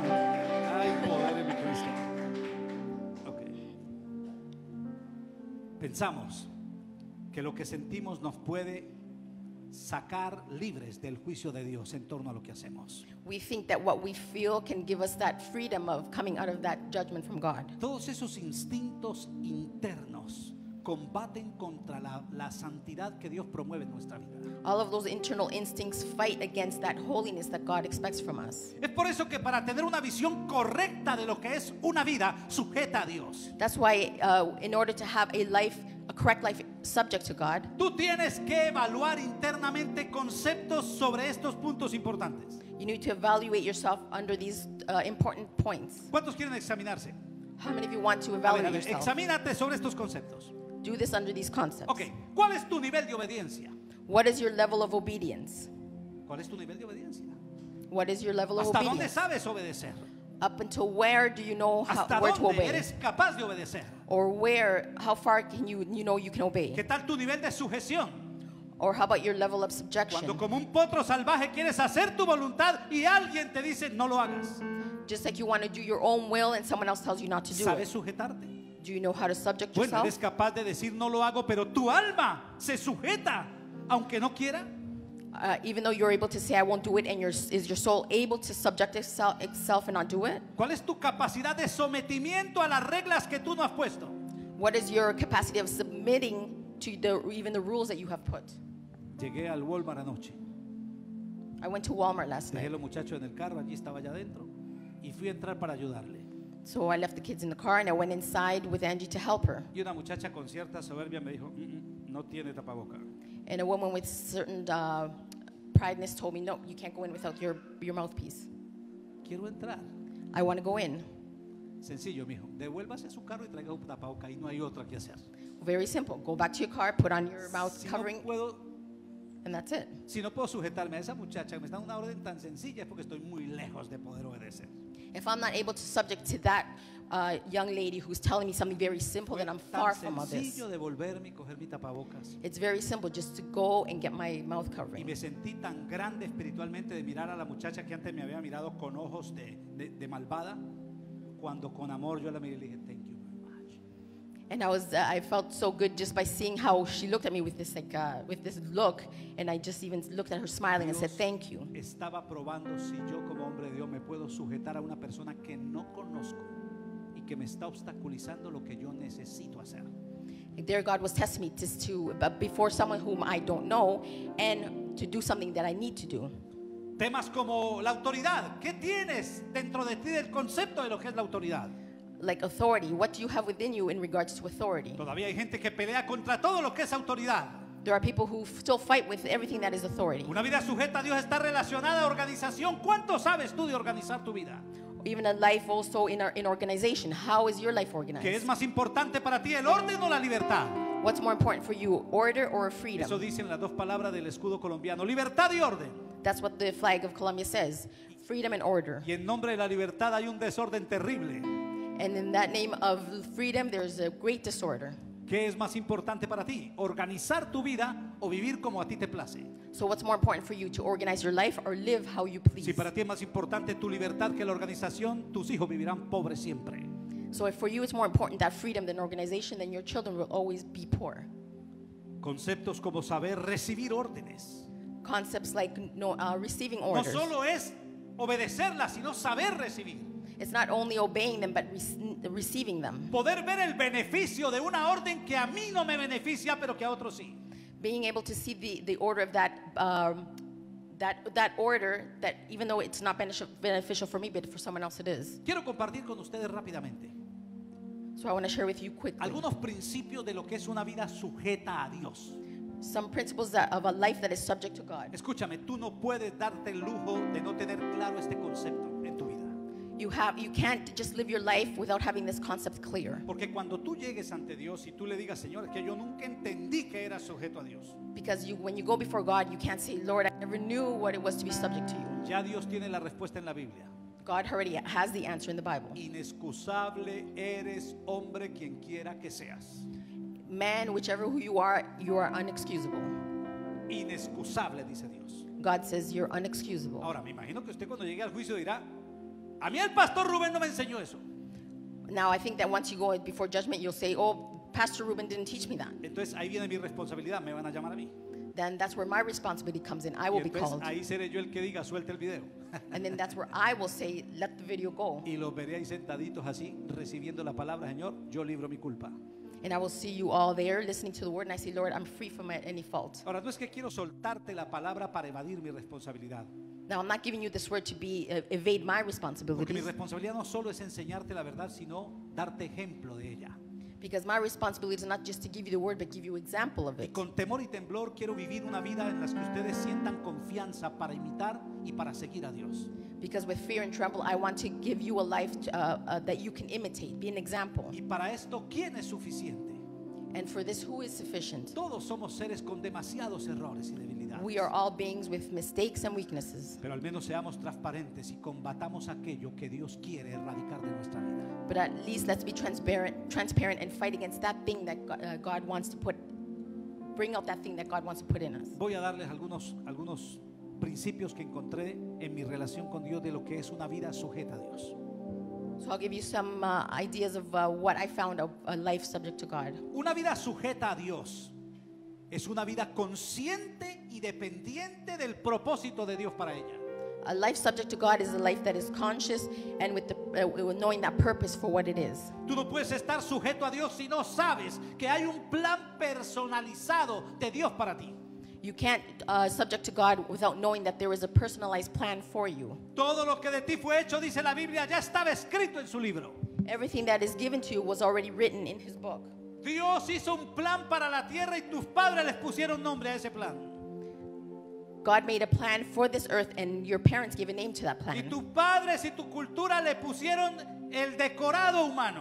Ay, poder de mi Cristo. Ok. Pensamos que lo que sentimos nos puede sacar libres del juicio de Dios en torno a lo que hacemos.
We think that what we feel can give us that freedom of coming out of that judgment from God.
Todos esos instintos internos combaten contra la, la santidad que Dios promueve en nuestra vida.
All of those internal instincts fight against that holiness that God expects from us.
Es por eso que para tener una visión correcta de lo que es una vida sujeta a Dios,
That's why, uh, in order to have a life, a correct life subject to God,
tú tienes que evaluar internamente conceptos sobre estos puntos importantes.
you need to evaluate yourself under these uh, important points.
¿Cuántos quieren examinarse?
How many of you want to
A ver,
evaluate
a ver,
yourself?
examínate sobre estos conceptos.
Do this under these concepts.
Ok, ¿cuál es tu nivel de obediencia?
What is your level of obedience?
¿Cuál es tu nivel de obediencia?
What is your level of
¿Hasta dónde
obedience?
sabes obedecer?
Up until where do you know how,
¿Hasta
where to
dónde
obey?
eres capaz de obedecer?
Or where, how far can you, you know you can obey?
¿Qué tal tu nivel de sujeción?
Or how about your level of subjection?
Cuando como un potro salvaje quieres hacer tu voluntad y alguien te dice no lo hagas.
Just like you want to do your own will and someone else tells you not to do
¿Sabes
it.
sujetarte?
Do you know how to subject
Bueno,
yourself?
eres capaz de decir no lo hago, pero tu alma se sujeta aunque no quiera.
Uh, even though you're able to say I won't do it, and your, is your soul able to subject itself, itself and not do it?
¿Cuál es tu capacidad de sometimiento a las reglas que tú no has puesto?
What is your capacity of submitting to the, even the rules that you have put?
Llegué al Walmart anoche.
I went to Walmart last
Dejé
night.
los muchachos en el carro, allí estaba allá adentro y fui a entrar para ayudarle.
So I left the kids in the car and I went inside with Angie to help her.
Y una muchacha con cierta soberbia me dijo, "Mm, mm, no tiene tapaboca.
And a woman with certain uh, prideness told me, no, you can't go in without your, your mouthpiece.
Quiero entrar.
I want to go in.
Sencillo, mijo. Devuélvase su carro y traiga un tapaboca y no hay otra que hacer.
Very simple. Go back to your car, put on your mouth
Si no
covering,
puedo,
and that's it.
si no puedo sujetarme a esa muchacha que me está dando una orden tan sencilla es porque estoy muy lejos de poder obedecer.
If I'm not able to subject to that uh, young lady who's telling me something very simple,
Fue
then I'm
tan
far from all this.
sencillo devolverme y coger mi tapabocas.
It's very simple just to go and get my mouth
Y
covering.
me sentí tan grande espiritualmente de mirar a la muchacha que antes me había mirado con ojos de, de, de malvada, cuando con amor yo la miré y le dije, thank you very much.
And I was, uh, I felt so good just by seeing how she looked at me with this, like, uh, with this look, and I just even looked at her smiling and said, "Thank you."
Estaba probando si yo como hombre de Dios me puedo sujetar a una persona que no conozco y que me está obstaculizando lo que yo necesito hacer.
There, God was testing me just to, uh, before someone whom I don't know, and to do something that I need to do.
Temas como la autoridad. ¿Qué tienes dentro de ti del concepto de lo que es la autoridad?
Like authority, what do you have within you in regards to authority?
Todavía hay gente que pelea contra todo lo que es autoridad.
There are people who still fight with everything that is authority.
Una vida sujeta a Dios está relacionada a organización. ¿Cuánto sabes tú de organizar tu vida?
Even a life also in, our, in organization. How is your life
¿Qué es
organized?
más importante para ti, el orden o la libertad?
What's more important for you, order or
Eso
freedom?
dicen las dos palabras del escudo colombiano, libertad y orden.
That's what the flag of Colombia says, freedom and order.
Y en nombre de la libertad hay un desorden terrible.
And in that name of freedom, there's a great disorder.
¿Qué es más importante para ti? ¿Organizar tu vida o vivir como a ti te place?
So what's more important for you, to organize your life or live how you
Si
please?
para ti es más importante tu libertad que la organización, tus hijos vivirán pobres siempre.
So if for you it's more important that freedom than organization, then your children will always be poor.
Conceptos como saber recibir órdenes.
Concepts like no, uh, receiving
No
orders.
solo es obedecerlas, sino saber recibir.
It's not only obeying them, but rec- receiving them.
Poder ver el beneficio de una orden que a mí no me beneficia, pero que a otros sí.
Being able to see the, the order of that, um, that, that order, that even though it's not benefic- beneficial for me, but for someone else it is.
Quiero compartir con ustedes rápidamente
So I want to share with you quickly
algunos principios de lo que es una vida sujeta a Dios.
some principles that, of a life that is subject to God.
Escúchame, tú no puedes darte el lujo de no tener claro este concepto en tu vida.
You have, you can't just live your life without having this concept clear.
Porque cuando tú llegues ante Dios y tú le digas, Señor, es que yo nunca entendí que era sujeto a Dios.
Because you, when you go before God, you can't say, "Lord, I never knew what it was to be subject to you."
Ya Dios tiene la respuesta en la Biblia.
God already has the answer in the Bible.
Inexcusable eres, hombre, quien quiera que seas.
Man, whichever who you are, you are unexcusable.
Inexcusable, dice Dios.
God says you're unexcusable.
Ahora, me imagino que usted cuando llegue al juicio dirá, a mí el pastor Rubén no me enseñó eso.
Now, I think that once you go before judgment, you'll say, "Oh, Pastor Ruben didn't teach me that."
Entonces ahí viene mi responsabilidad, me van a llamar a mí.
Then that's where my responsibility comes in. I
Y
will be
entonces
called.
ahí seré yo el que diga, suelte el video.
And then that's where I will say, "Let the video go."
Y los veré ahí sentaditos así, recibiendo la palabra, Señor, yo libro mi culpa.
And I will see you all there listening to the word, and I say, "Lord, I'm free from any fault."
Ahora, no es que quiero soltarte la palabra para evadir mi responsabilidad.
Now, I'm not giving you this word to be uh, evade my
Porque mi
responsibilities,
responsabilidad no solo es enseñarte la verdad, sino darte ejemplo de ella.
because my responsibility is not just to give you the word, but give you example of
Y
it.
con temor y temblor quiero vivir una vida en la que ustedes sientan confianza para imitar y para seguir a Dios.
Because with fear and tremble, I want to give you a life to, uh, uh, that you can imitate, be an example.
Y para esto, ¿quién es suficiente?
And for this, who is sufficient?
Todos somos seres con demasiados errores y debilidades.
We are all beings with mistakes and weaknesses.
Pero al menos seamos transparentes y combatamos aquello que Dios quiere erradicar de nuestra vida.
But at least let's be transparent, transparent and fight against that thing that God, uh, God wants to put, bring out that thing that God wants to put in us.
Voy a darles algunos, algunos principios que encontré en mi relación con Dios de lo que es una vida sujeta a Dios.
So I'll give you some uh, ideas of uh, what I found of a life subject to God.
Una vida sujeta a Dios es una vida consciente y dependiente del propósito de Dios para ella.
A life subject to God is a life that is conscious and with, the, uh, with knowing that purpose for what it is.
Tú no puedes estar sujeto a Dios si no sabes que hay un plan personalizado de Dios para ti.
You can't uh, subject to God without knowing that there is a personalized plan for you.
Todo lo que de ti fue hecho, dice la Biblia, ya estaba escrito en su libro.
Everything that is given to you was already written in His book.
Dios hizo un plan para la tierra y tus padres les pusieron nombre a ese plan.
God made a plan for this earth, and your parents gave a name to that
Y
plan.
tus padres y tu cultura le pusieron el decorado humano.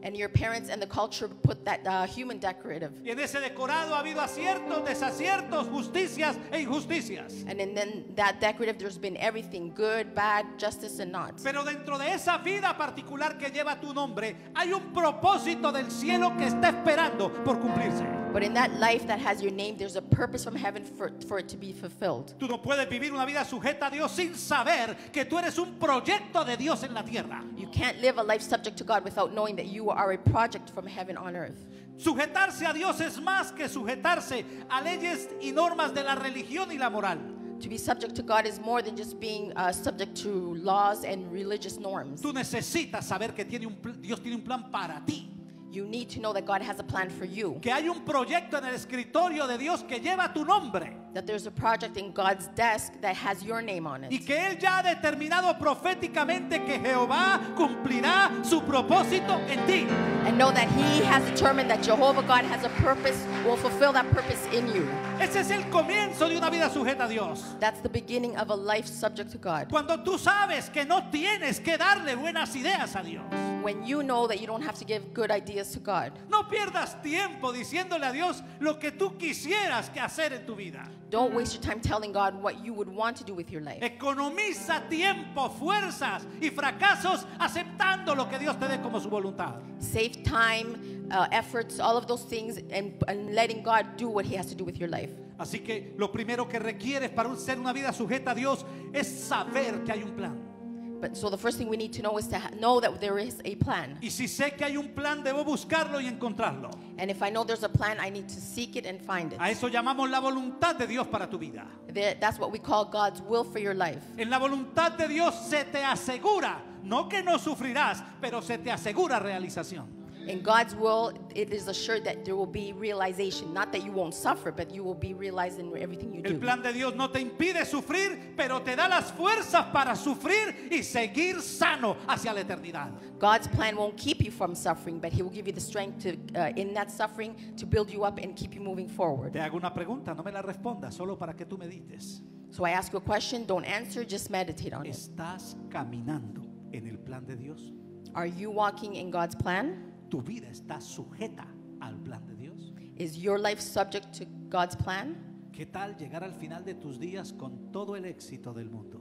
And your parents and the culture put that uh, human decorative.
Y en ese decorado ha habido aciertos, desaciertos, justicias e injusticias.
And in then that decorative, there's been everything, good, bad, justice, and not.
Pero dentro de esa vida particular que lleva tu nombre, hay un propósito del cielo que está esperando por cumplirse.
But in that life that has your name, there's a purpose from heaven for, for it to be fulfilled.
Tú no puedes vivir una vida sujeta a Dios sin saber que tú eres un proyecto de Dios en la tierra.
You can't live a life subject to God without knowing that you are a project from heaven on earth.
Sujetarse a Dios es más que sujetarse a leyes y normas de la religión y la moral.
To be subject to God is more than just being uh, subject to laws and religious norms.
Tú necesitas saber que tiene un pl- Dios tiene un plan para ti.
You need to know that God has a plan for you.
Que hay un proyecto en el escritorio de Dios que lleva tu nombre.
That there's a project in God's desk that has your name on
Y
it.
que Él ya ha determinado proféticamente que Jehová cumplirá su propósito en ti.
And know that He has determined that Jehovah God has a purpose, will fulfill that purpose in you.
Ese es el comienzo de una vida sujeta a Dios.
That's the beginning of a life subject to God.
Cuando tú sabes que no tienes que darle buenas ideas a Dios.
When you know that you don't have to give good ideas to God.
No pierdas tiempo diciéndole a Dios lo que tú quisieras que hacer en tu vida.
Don't waste your time telling God what you would want to do with your life.
Economiza tiempo, fuerzas y fracasos aceptando lo que Dios te dé como su voluntad.
Save time, uh, efforts, all of those things, and, and letting God do what He has to do with your life.
Así que lo primero que requieres para un- ser una vida sujeta a Dios es saber que hay un plan.
But so the first thing we need to know is to ha- know that there is a plan.
Y si sé que hay un plan, debo buscarlo y encontrarlo.
And if I know there's a plan, I need to seek it and find it.
A eso llamamos la voluntad de Dios para tu vida.
There- That's what we call God's will for your life.
En la voluntad de Dios se te asegura, no que no sufrirás, pero se te asegura realización.
In God's will, it is assured that there will be realization. Not that you won't suffer, but you will be realized in everything you
El
do.
plan de Dios no te impide sufrir, pero te da las fuerzas para sufrir y seguir sano hacia la eternidad.
God's plan won't keep you from suffering, but He will give you the strength to, uh, in that suffering, to build you up and keep you moving forward.
Te hago una pregunta, no me la respondas, solo para que tú medites.
So I ask you a question, don't answer, just meditate on it.
¿Estás caminando en el plan de Dios?
Are you walking in God's plan?
¿Tu vida está sujeta al plan de Dios?
Is your life subject to God's plan?
¿Qué tal llegar al final de tus días con todo el éxito del mundo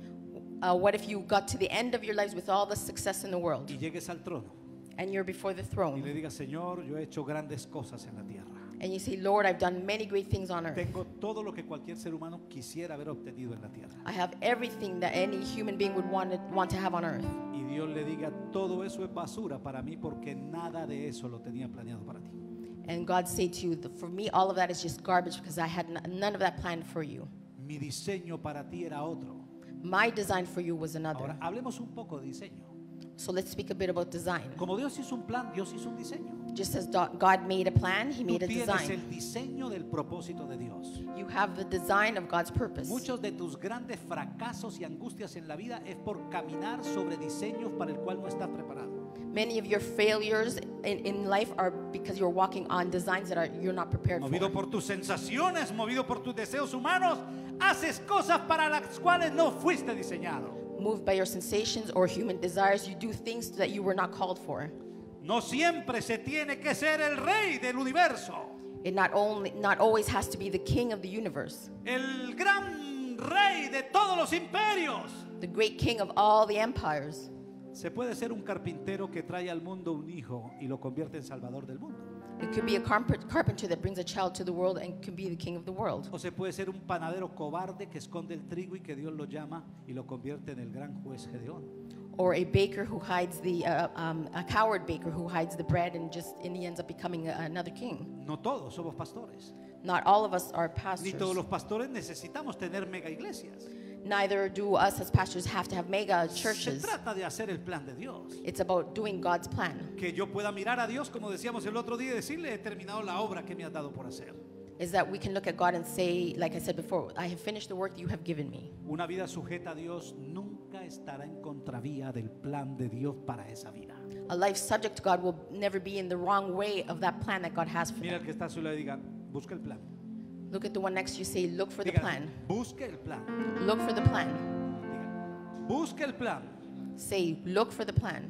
Uh, what if you got to the end of your lives with all the success in the world
y llegues al trono
and you're before the
y le
throne
digas, Señor, yo he hecho grandes cosas en la tierra?
and you say, Lord, I've done many great things on earth.
Tengo todo lo que cualquier ser humano quisiera haber obtenido en la tierra.
I have everything that any human being would want to, want to have on earth.
Y Dios le diga, todo eso es basura para mí porque nada de eso lo tenía planeado para ti.
And God say to you, for me, all of that is just garbage because I had n- none of that planned for you.
Mi diseño para ti era otro.
My design for you was another.
Ahora, hablemos un poco de diseño.
So let's speak a bit about design.
Como Dios hizo un plan, Dios hizo un diseño.
Just as do- God made a plan, He
Tú
made a
tienes
design.
el diseño del propósito de Dios.
You have the design of God's purpose.
Muchos de tus grandes fracasos y angustias en la vida es por caminar sobre diseños para el cual no estás preparado.
Many of your failures in, in life are because you're walking on designs that are you're not prepared
Movido
for.
por tus sensaciones, movido por tus deseos humanos, haces cosas para las cuales no fuiste diseñado.
Moved by your sensations or human desires, you do things that you were not called for.
No siempre se tiene que ser el rey del universo,
It not only not always has to be the king of the universe,
el gran rey de todos los imperios.
the great king of all the empires.
Se puede ser un carpintero que trae al mundo un hijo y lo convierte en salvador del mundo.
It could be a carpet, carpenter that brings a child to the world and can be the king of the world.
O se puede ser un panadero cobarde que esconde el trigo y que Dios lo llama y lo convierte en el gran juez Gedeón.
Or a baker who hides the, uh, um, a coward baker who hides the bread and just, and he ends up becoming a, another king.
No todos somos pastores.
Not all of us are
Ni
pastors.
todos los pastores necesitamos tener mega iglesias.
Neither do us as pastors have to have mega
Se
churches.
trata de hacer el plan de Dios.
It's about doing God's plan.
Que yo pueda mirar a Dios, como decíamos el otro día, y decirle, he terminado la obra que me has dado por hacer.
Is that we can look at God and say, like I said before, I have finished the work that you have given me.
Una vida sujeta a Dios nunca estará en contravía del plan de Dios para esa vida.
A life subject to God will never be in the wrong way of that plan that God has for
Mira el
them.
que está a su lado y diga, busca el plan.
Look at the one next to you, say, look for the
Diga,
plan.
busque el plan.
Look for the plan.
Diga, busque el plan.
Say, look for the plan.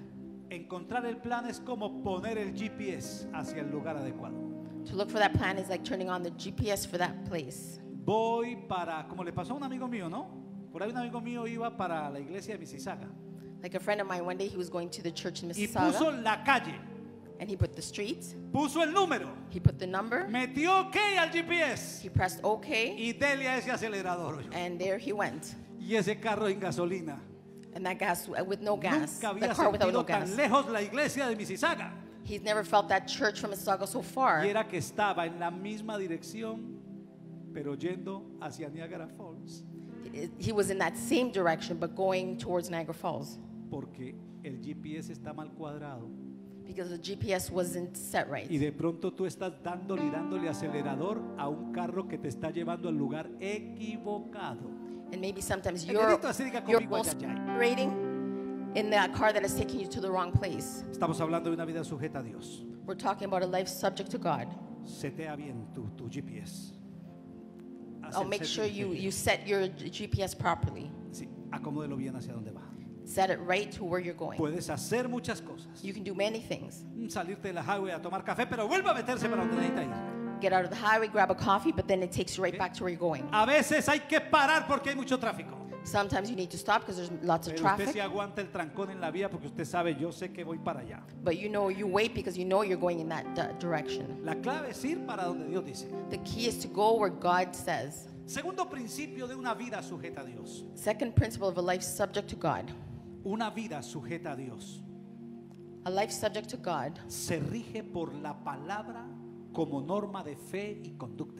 Encontrar el plan es como poner el G P S hacia el lugar adecuado.
To look for that plan is like turning on the G P S for that place.
Voy para, como le pasó a un amigo mío, ¿no? Por ahí un amigo mío iba para la iglesia de Mississauga
Like a friend of mine, one day he was going to the church in
y puso
Mississauga,
la calle,
and he put the street,
puso el número,
he put the number,
metió OK al G P S
he pressed OK,
y dele a ese acelerador.
and there he went.
Y ese carro en gasolina.
And that gas uh, with no gas,
Nunca
the
había
car without no
sentido tan
gas.
lejos la iglesia de Mississauga.
He's never felt that church from Mississauga so far.
Y era que estaba en la misma dirección, pero yendo hacia Niagara Falls.
He- He was in that same direction, but going towards Niagara Falls
Porque el G P S está mal cuadrado.
because the G P S wasn't set right.
Y de pronto tú estás dándole y dándole acelerador a un carro que te está llevando al lugar equivocado.
And maybe sometimes
El
you're,
dedito así, diga
you're
conmigo,
also
ay, ay, ay.
rating in that car that is taking you to the wrong place.
Estamos hablando de una vida sujeta a Dios.
We're talking about a life subject to God.
Setea bien tu, tu G P S. Haz
I'll
el
make sure
setting
you,
bien.
you set your G P S properly.
Sí, acomódelo bien hacia dónde va.
Set it right to where you're going.
Puedes hacer muchas cosas.
You can do many things.
Salirte de la highway a tomar café, pero vuelva a meterse para donde necesita ir.
Get out of the highway, grab a coffee, but then it takes you right back to where you're going.
A veces hay que parar porque hay mucho tráfico.
Sometimes you need to stop because there's lots of
Pero usted
traffic.
sí aguanta el trancón en la vía porque usted sabe, yo sé que voy para allá.
But you know, you wait because you know you're going in that uh, direction.
La clave es ir para donde Dios dice.
The key is to go where God says.
Segundo principio de una vida sujeta a Dios.
Second principle of a life subject to God.
Una vida sujeta a Dios
A life subject to God
se rige por la palabra como norma de fe y conducta.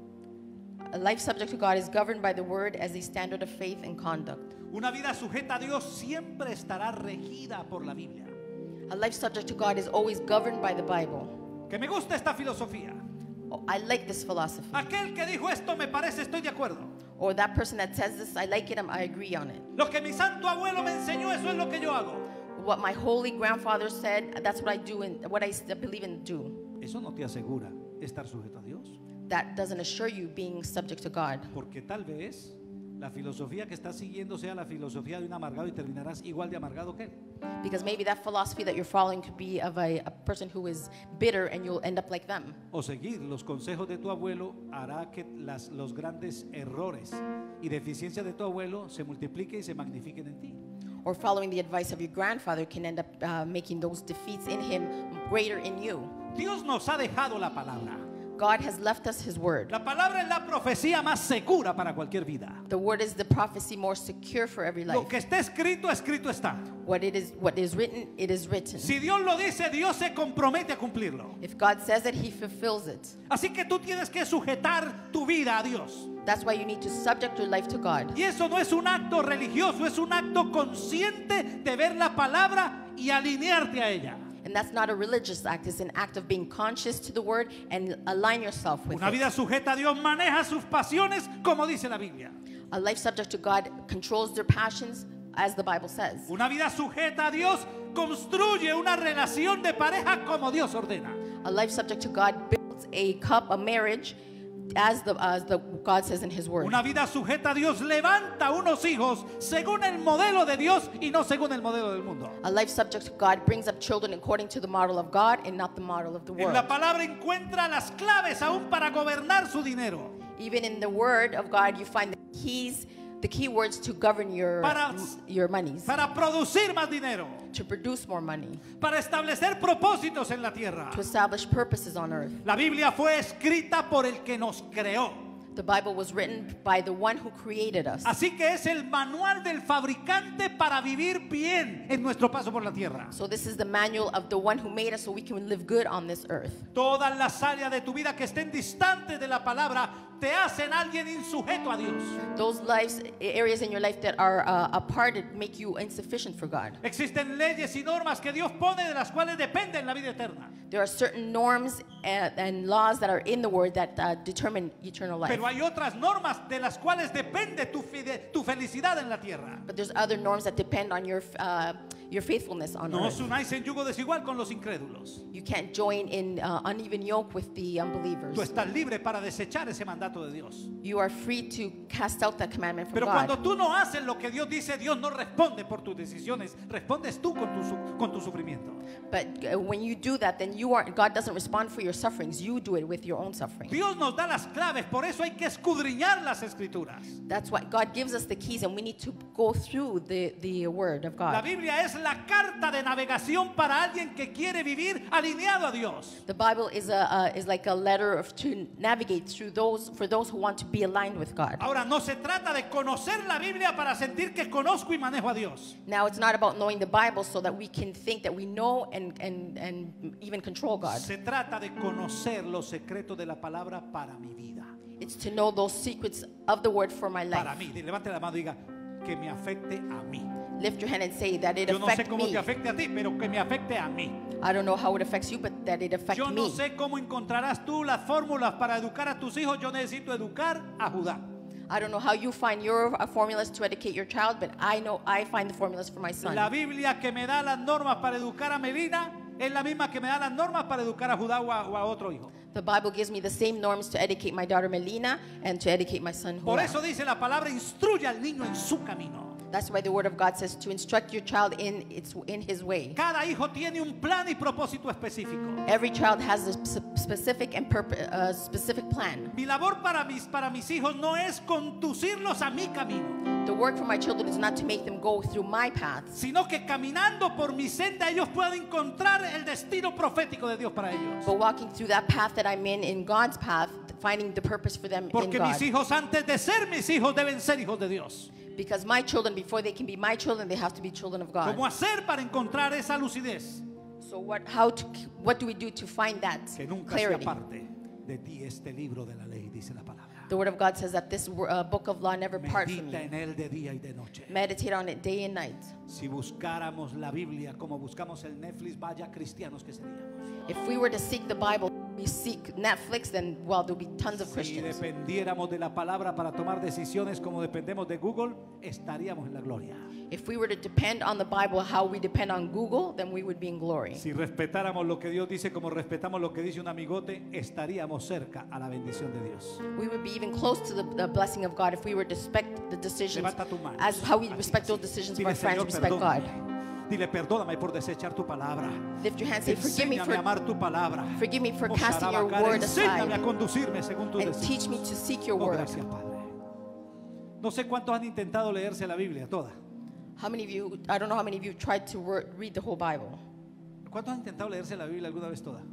A life subject to God is governed by the word as a standard of faith and conduct.
Una vida sujeta a Dios siempre estará regida por la Biblia.
A life subject to God is always governed by the Bible.
Que me gusta esta filosofía.
Oh, I like this philosophy.
Aquel que dijo esto me parece, estoy de acuerdo.
Or that person that says this, I like it, I'm- I agree on it.
Lo que mi santo abuelo me enseñó, eso es lo que yo hago.
What my holy grandfather said, that's what I do and what I s- believe and do.
Eso no te asegura estar sujeto a Dios.
That doesn't assure you being subject to God.
Porque tal vez la filosofía que estás siguiendo sea la filosofía de un amargado y terminarás igual de amargado que él.
Because maybe that philosophy that you're following could be of a, a person who is bitter and you'll end up like them.
O seguir los consejos de tu abuelo hará que las, los grandes errores y deficiencias de tu abuelo se multipliquen y se magnifiquen en ti.
Or following the advice of your grandfather can end up uh, making those defeats in him greater in you.
Dios nos ha dejado la palabra.
God has left us his word.
La palabra es la profecía más segura para cualquier vida.
The word is the prophecy more secure for every life.
Lo que está escrito, escrito está.
What it is, what is written, it is written.
Si Dios lo dice, Dios se compromete a cumplirlo.
If God says it, he fulfills it.
Así que tú tienes que sujetar tu vida a Dios.
That's why you need to subject your life to God.
Y eso no es un acto religioso, es un acto consciente de ver la palabra y alinearte a ella.
And that's not a religious act, it's an act of being conscious to the word and align yourself with
Una
it.
vida sujeta a Dios maneja sus pasiones como dice la Biblia.
A life subject to God controls their passions as the Bible says.
Una vida sujeta a Dios construye una relación de pareja como Dios ordena.
A life subject to God builds a cup, a marriage, as the as the God says in his word.
Una vida sujeta a Dios levanta unos hijos según el modelo de Dios y no según el modelo del mundo.
A life subject to God brings up children according to the model of God and not the model of the
En
world.
la palabra encuentra las claves aún para gobernar su dinero.
Even in the word of God, you find the keys, the key words to govern your
Para-
your monies,
Para producir más dinero,
to produce more money,
para establecer propósitos en la tierra.
to establish purposes on earth.
La Biblia fue escrita por el que nos creó.
The Bible was written by the one who created us.
Así que es el manual del fabricante para vivir bien en nuestro paso por la tierra.
So this is the manual of the one who made us so we can live good on this earth.
Todas las áreas de tu vida que estén distantes de la palabra te hacen alguien insujeto a Dios.
Those lives, areas in your life that are uh, apart, it make you insufficient for God.
Existen leyes y normas que Dios pone de las cuales depende la vida eterna.
There are certain norms and, and laws that are in the Word that uh, determine eternal life.
Pero hay otras normas de las cuales depende tu, fide- tu felicidad en la tierra.
But there's other norms that depend on your uh, your faithfulness on
No
earth.
os unáis en yugo desigual con los incrédulos.
You can't join in uh, uneven yoke with the unbelievers.
Tú estás libre para desechar ese mandato mandato de Dios.
You are free to cast out that commandment from
Pero
God.
cuando tú no haces lo que Dios dice, Dios no responde por tus decisiones, respondes tú con tu, su- con tu sufrimiento.
But uh, when you do that, then you are God doesn't respond for your sufferings. You do it with your own suffering.
Dios nos da las claves, por eso hay que escudriñar las escrituras.
That's why God gives us the keys, and we need to go through the, the word of
La
God.
Biblia es la carta de navegación para alguien que quiere vivir alineado a Dios.
The Bible is a uh, is like a letter of to navigate through those for those who want to be aligned with God.
Ahora, no se trata de conocer la Biblia para sentir que conozco y manejo a Dios.
Now it's not about knowing the Bible so that we can think that we know and and and even control God.
Se trata de conocer los secretos de la palabra para mi vida.
It's to know those secrets of the word for my
Para
life.
mí, levante la mano y diga que me afecte a mí.
Lift your hand and say that it
Yo no sé
affects
cómo
me.
te afecte a ti, pero que me afecte a mí.
I don't know how it affects you, but that it affects
Yo no
me.
sé cómo encontrarás tú las fórmulas para educar a tus hijos. Yo necesito educar a Judá.
I don't know how you find your uh, formulas to educate your child, but I know I find the formulas for my son.
La Biblia que me da las normas para educar a Melina es la misma que me da las normas para educar a Judá o a, o a otro hijo.
The Bible gives me the same norms to educate my daughter Melina and to educate my son
Por
Hua.
eso dice la palabra, instruye al niño en su camino.
That's why the word of God says to instruct your child in its in his way.
Cada hijo tiene un plan y propósito específico.
Every child has a sp- specific and purpo- uh, specific plan.
Mi labor para mis, para mis hijos no es conducirlos a mi camino,
The work for my children is not to make them go through my path,
sino que caminando por mi senda ellos puedan encontrar el destino profético de Dios para ellos.
but walking through that path that I'm in, in God's path, finding the purpose for them in
Porque mis
God.
hijos antes de ser mis hijos deben ser hijos de Dios.
Because my children, before they can be my children, they have to be children of God.
¿Cómo hacer para encontrar esa lucidez?
So what? How to? What do we do to find that
Que nunca sea
clarity?
parte de ti este libro de la ley, dice la palabra.
The Word of God says that this wo- uh, book of law never part from
Medita
you.
en él de día y de noche.
Meditate on it day and night.
Si buscáramos la Biblia como buscamos el Netflix, vaya cristianos que seríamos.
If we were to seek the Bible, we seek Netflix, then well, there'll be tons of
Si
Christians.
dependiéramos de la palabra para tomar decisiones como dependemos de Google, estaríamos en la gloria.
If we were to depend on the Bible, how we depend on Google, then we would be in glory.
Si respetáramos lo que Dios dice como respetamos lo que dice un amigote, estaríamos cerca a la bendición de Dios.
We would be even close to the, the blessing of God if we were to respect the decisions
Levanta tu mano.
as how we
Así,
respect
así.
those decisions of
Dile,
our friends
Señor,
respect God.
perdóname. Dile, perdóname por desechar tu palabra.
Lift your hand, say, forgive me
Enséñame
for
a amar tu palabra.
forgive me for
Oh,
casting your
Sharabacara,
word
enséñame a
aside
conducirme según tu
and
deseo.
teach me to seek your
Oh,
word.
gracias, Padre. No sé cuántos han intentado leerse la Biblia toda.
How many of you, I don't know how many of you tried to wor- read the whole Bible.
¿Cuántos han intentado leerse la Biblia alguna vez toda?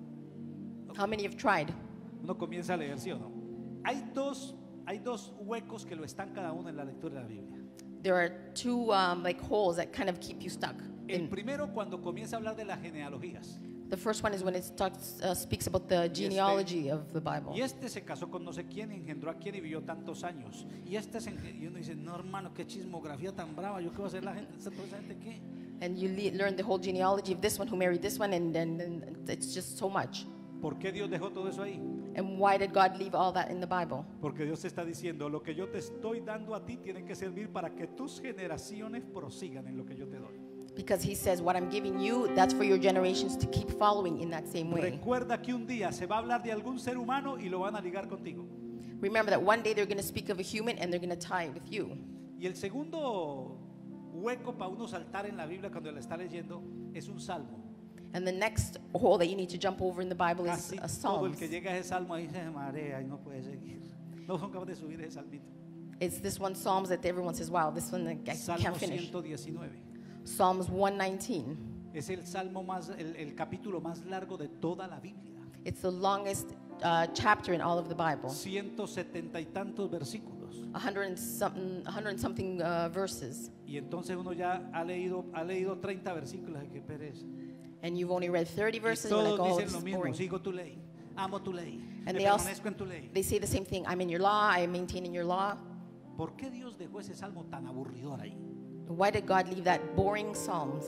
How many have tried?
Uno comienza a leer, ¿sí o no? Hay dos, hay dos huecos que lo están cada uno en la lectura de la Biblia.
There are two um, like holes that kind of keep you stuck.
El
In.
primero cuando comienza a hablar de las genealogías.
The first one is when it talks, uh, speaks about the genealogy of the Bible.
Y este se casó con no sé quién, engendró a quién y vivió tantos años. Y este se enge- y uno dice, no hermano, qué chismografía tan brava, ¿yo qué voy a hacer la gente? ¿Esa toda esa gente qué?
And you le- learn the whole genealogy of this one who married this one, and then it's just so much.
¿Por qué Dios dejó todo eso ahí?
And why did God leave all that in the Bible?
Porque Dios está diciendo, lo que yo te estoy dando a ti tiene que servir para que tus generaciones prosigan en lo que yo te doy.
Because He says, what I'm giving you, that's for your generations to keep following in that same way.
Recuerda que un día se va a hablar de algún ser humano y lo van a ligar contigo.
Remember that one day they're going to speak of a human and they're going to tie it with you.
Y el segundo hueco para uno saltar en la Biblia cuando la está leyendo es un salmo.
And the next hole that you need to jump over in the Bible is
Casi
a
todo el
Psalms.
que llega a ese salmo ahí se marea y no puede seguir. No son capaces de subir ese salmito.
It's this one Psalms that everyone says, wow, this one I I
Salmo
can't finish.
ciento diecinueve.
Psalms one nineteen.
Es el salmo más, el, el capítulo más largo de toda la Biblia.
It's the longest uh, chapter in all of the Bible.
ciento setenta y tantos versículos.
A hundred and something, a hundred and something uh, verses.
Y entonces uno ya ha leído, ha leído treinta versículos. Ay, qué pereza.
And you've only read thirty
Y
verses. You're like,
todos
oh,
dicen
this
lo
is
mismo,
boring.
sigo tu ley, amo tu ley,
And
me
they also-
permanezco en tu ley.
They say the same thing. I'm in your law. I am maintaining your law.
¿Por qué Dios dejó ese salmo tan aburridor ahí?
Why did God leave that boring Psalms?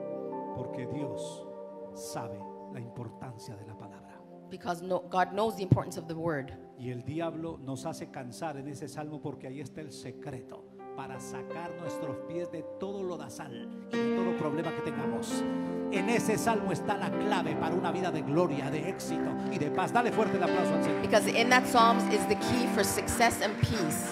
Porque Dios sabe la importancia de la palabra.
Because no, God knows the importance of the word.
Y el diablo nos hace cansar en ese salmo porque ahí está el secreto para sacar nuestros pies de todo lodazal y de todo problema que tengamos. En ese salmo está la clave para una vida de gloria, de éxito y de paz. Dale fuerte el aplauso al Señor.
Because in that Psalms is the key for success and peace.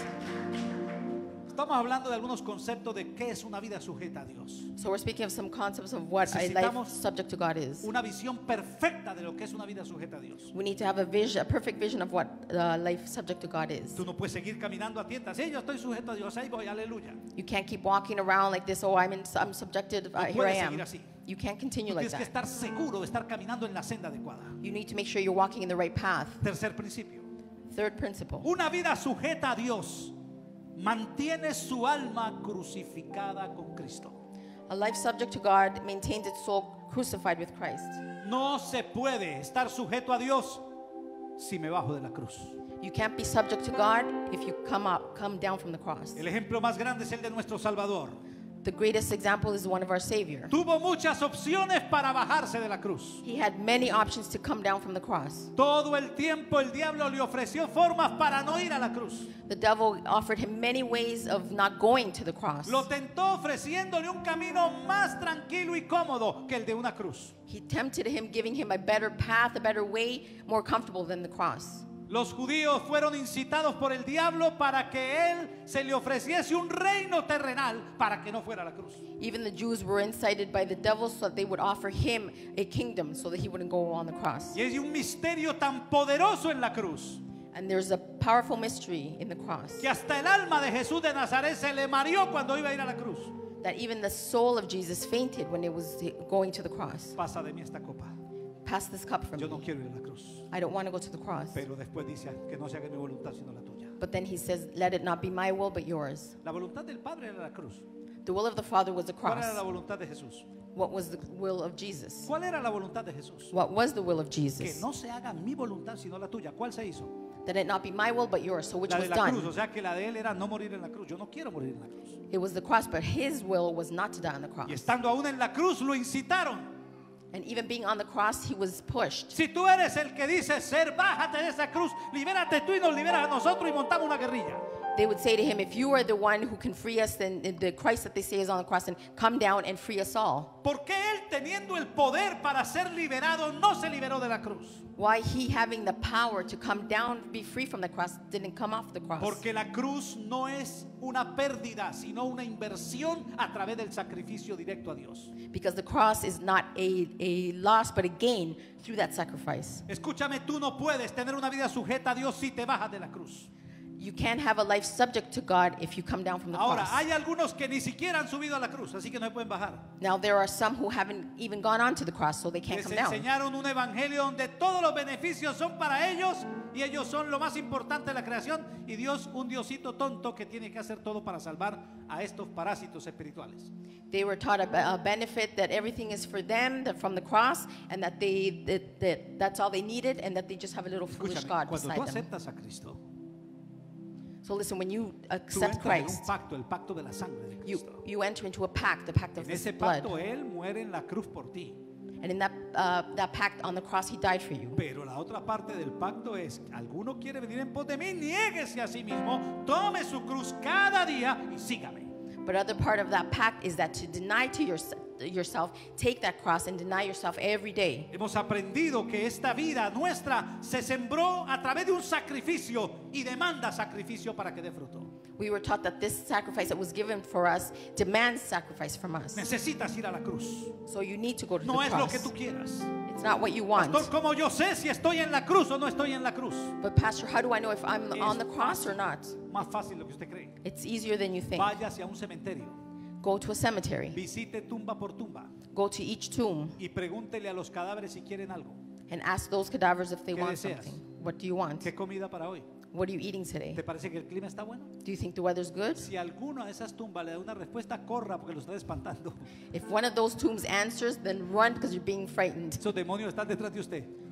Estamos hablando de algunos conceptos de qué es una vida sujeta a Dios.
So we're speaking of some concepts of what a life
Necesitamos
subject to God is.
Una visión perfecta de lo que es una vida sujeta a Dios.
We need to have a vision, a perfect vision of what uh, life subject to God is.
Tú no puedes seguir caminando a tientas. Sí, yo estoy sujeto a Dios. Ahí voy, aleluya.
You can't keep walking around like this. Oh, I'm in, I'm subjected. Uh,
No
here I
puedes
am.
seguir así.
You can't continue
Tú
like
tienes que
that.
estar seguro de estar caminando en la senda adecuada.
You need to make sure you're walking in the right path.
Tercer principio.
Third principle.
Una vida sujeta a Dios mantiene su alma crucificada con Cristo.
A life subject to God maintains its soul crucified with Christ.
No se puede estar sujeto a Dios si me bajo de la cruz.
You can't be subject to God if you come up, come down from the cross.
El ejemplo más grande es el de nuestro Salvador.
The greatest example is the one of our Savior.
Tuvo muchas opciones para bajarse de la cruz.
He had many options to come down from the cross.
Todo el tiempo el diablo le ofreció formas para no ir a la cruz.
The devil offered him many ways of not going to the cross.
Lo tentó ofreciéndole un camino más tranquilo y cómodo que el de una cruz.
He tempted him, giving him a better path, a better way, more comfortable than the cross.
Los judíos fueron incitados por el diablo para que él se le ofreciese un reino terrenal para que no fuera a la cruz.
Even the Jews were incited by the devil so that they would offer him a kingdom so that he wouldn't go on the cross.
Y hay un misterio tan poderoso en la cruz
And there's a powerful mystery in the cross
que hasta el alma de Jesús de Nazaret se le mareó cuando iba a ir a la cruz.
that even the soul of Jesus fainted when it was going to the cross.
Pasa de mí esta copa.
Pass this cup from
Yo no
me.
quiero ir a la cruz.
I don't want to go to the cross.
Pero después dice que no se haga mi voluntad sino la tuya.
But then he says, let it not be my will but yours.
La voluntad del Padre era la cruz.
The will of the Father was the
¿Cuál era la
cross.
voluntad de Jesús?
What was the will of Jesus?
¿Cuál era la voluntad de Jesús?
What was the will of
Que
Jesus?
no se haga mi voluntad sino la tuya. ¿Cuál se hizo?
That it not be my will but yours. So which
La
was
de la cruz,
done?
o sea que la de él era no morir en la cruz. Yo no quiero morir en la cruz.
It was the cross, but his will was not to die on the
Y
cross.
estando aún en la cruz lo incitaron.
And even being on the cross, he was pushed.
Si tú eres el que dice ser, bájate de esa cruz, libérate tú y nos liberas a nosotros y montamos una guerrilla.
They would say to him, if you are the one who can free us, then the Christ that they say is on the cross, then come down and free us all.
¿Por qué él teniendo el poder para ser liberado no se liberó de la cruz?
Why he, having the power to come down, be free from the cross, didn't come off the cross?
Porque la cruz no es una pérdida, sino una inversión a través del sacrificio directo a Dios.
Because the cross is not a, a loss, but a gain through that sacrifice.
Escúchame, tú no puedes tener una vida sujeta a Dios si te bajas de la cruz.
You can't have a life subject to God if you come down from the
Ahora,
cross.
hay algunos que ni siquiera han subido a la cruz, así que no se pueden bajar.
Now there are some who haven't even gone on to the cross, so they can't
Les
come down.
enseñaron un evangelio donde todos los beneficios son para ellos y ellos son lo más importante de la creación y Dios un diosito tonto que tiene que hacer todo para salvar a estos parásitos espirituales.
They were taught a, a benefit that everything is for them, that from the cross, and that they that, that that's all they needed, and that they just have a little foolish
Escúchame,
God
cuando tú
beside them.
aceptas a Cristo,
So listen, when you
tú
accept
entras en un
Christ,
pacto, el pacto de la sangre de
you,
Cristo.
you enter into a pact, the pact of
En
His
ese
blood.
pacto Él muere en la cruz por ti.
And in that, uh, that pact on the cross, He died for you.
Pero la otra parte del pacto es, alguno quiere venir en pos de mí, niéguese a sí mismo, tome su cruz cada día y sígame.
But other part of that pact is that to deny to your, yourself, take that cross and deny yourself every day.
Hemos aprendido que esta vida nuestra se sembró a través de un sacrificio y demanda sacrificio para que dé fruto.
We were taught that this sacrifice that was given for us demands sacrifice from us.
Necesitas ir a la cruz.
So you need to go to
No
the
es lo que
cross.
tú quieras.
It's not what you want.
Pastor, ¿cómo yo sé si estoy en la cruz o no estoy en la cruz?
But Pastor, how do I know if I'm
Es
on the cross or
fácil.
not?
Más fácil lo que usted cree.
It's easier than you think.
Vaya hacia un cementerio,
Go to a cemetery.
visite tumba por tumba
Go to each tomb
y pregúntele a los cadáveres si quieren algo.
and ask those cadavers if they
¿Qué
want
deseas?
something. What do you want?
¿Qué comida para hoy?
What are you eating today?
¿Te parece que el clima está bueno?
Do you think the weather's good?
Si alguno de esas tumbas le da una respuesta, corra porque lo está espantando.
If one of those tombs answers, then run because you're being frightened.
Esos demonios están detrás de usted.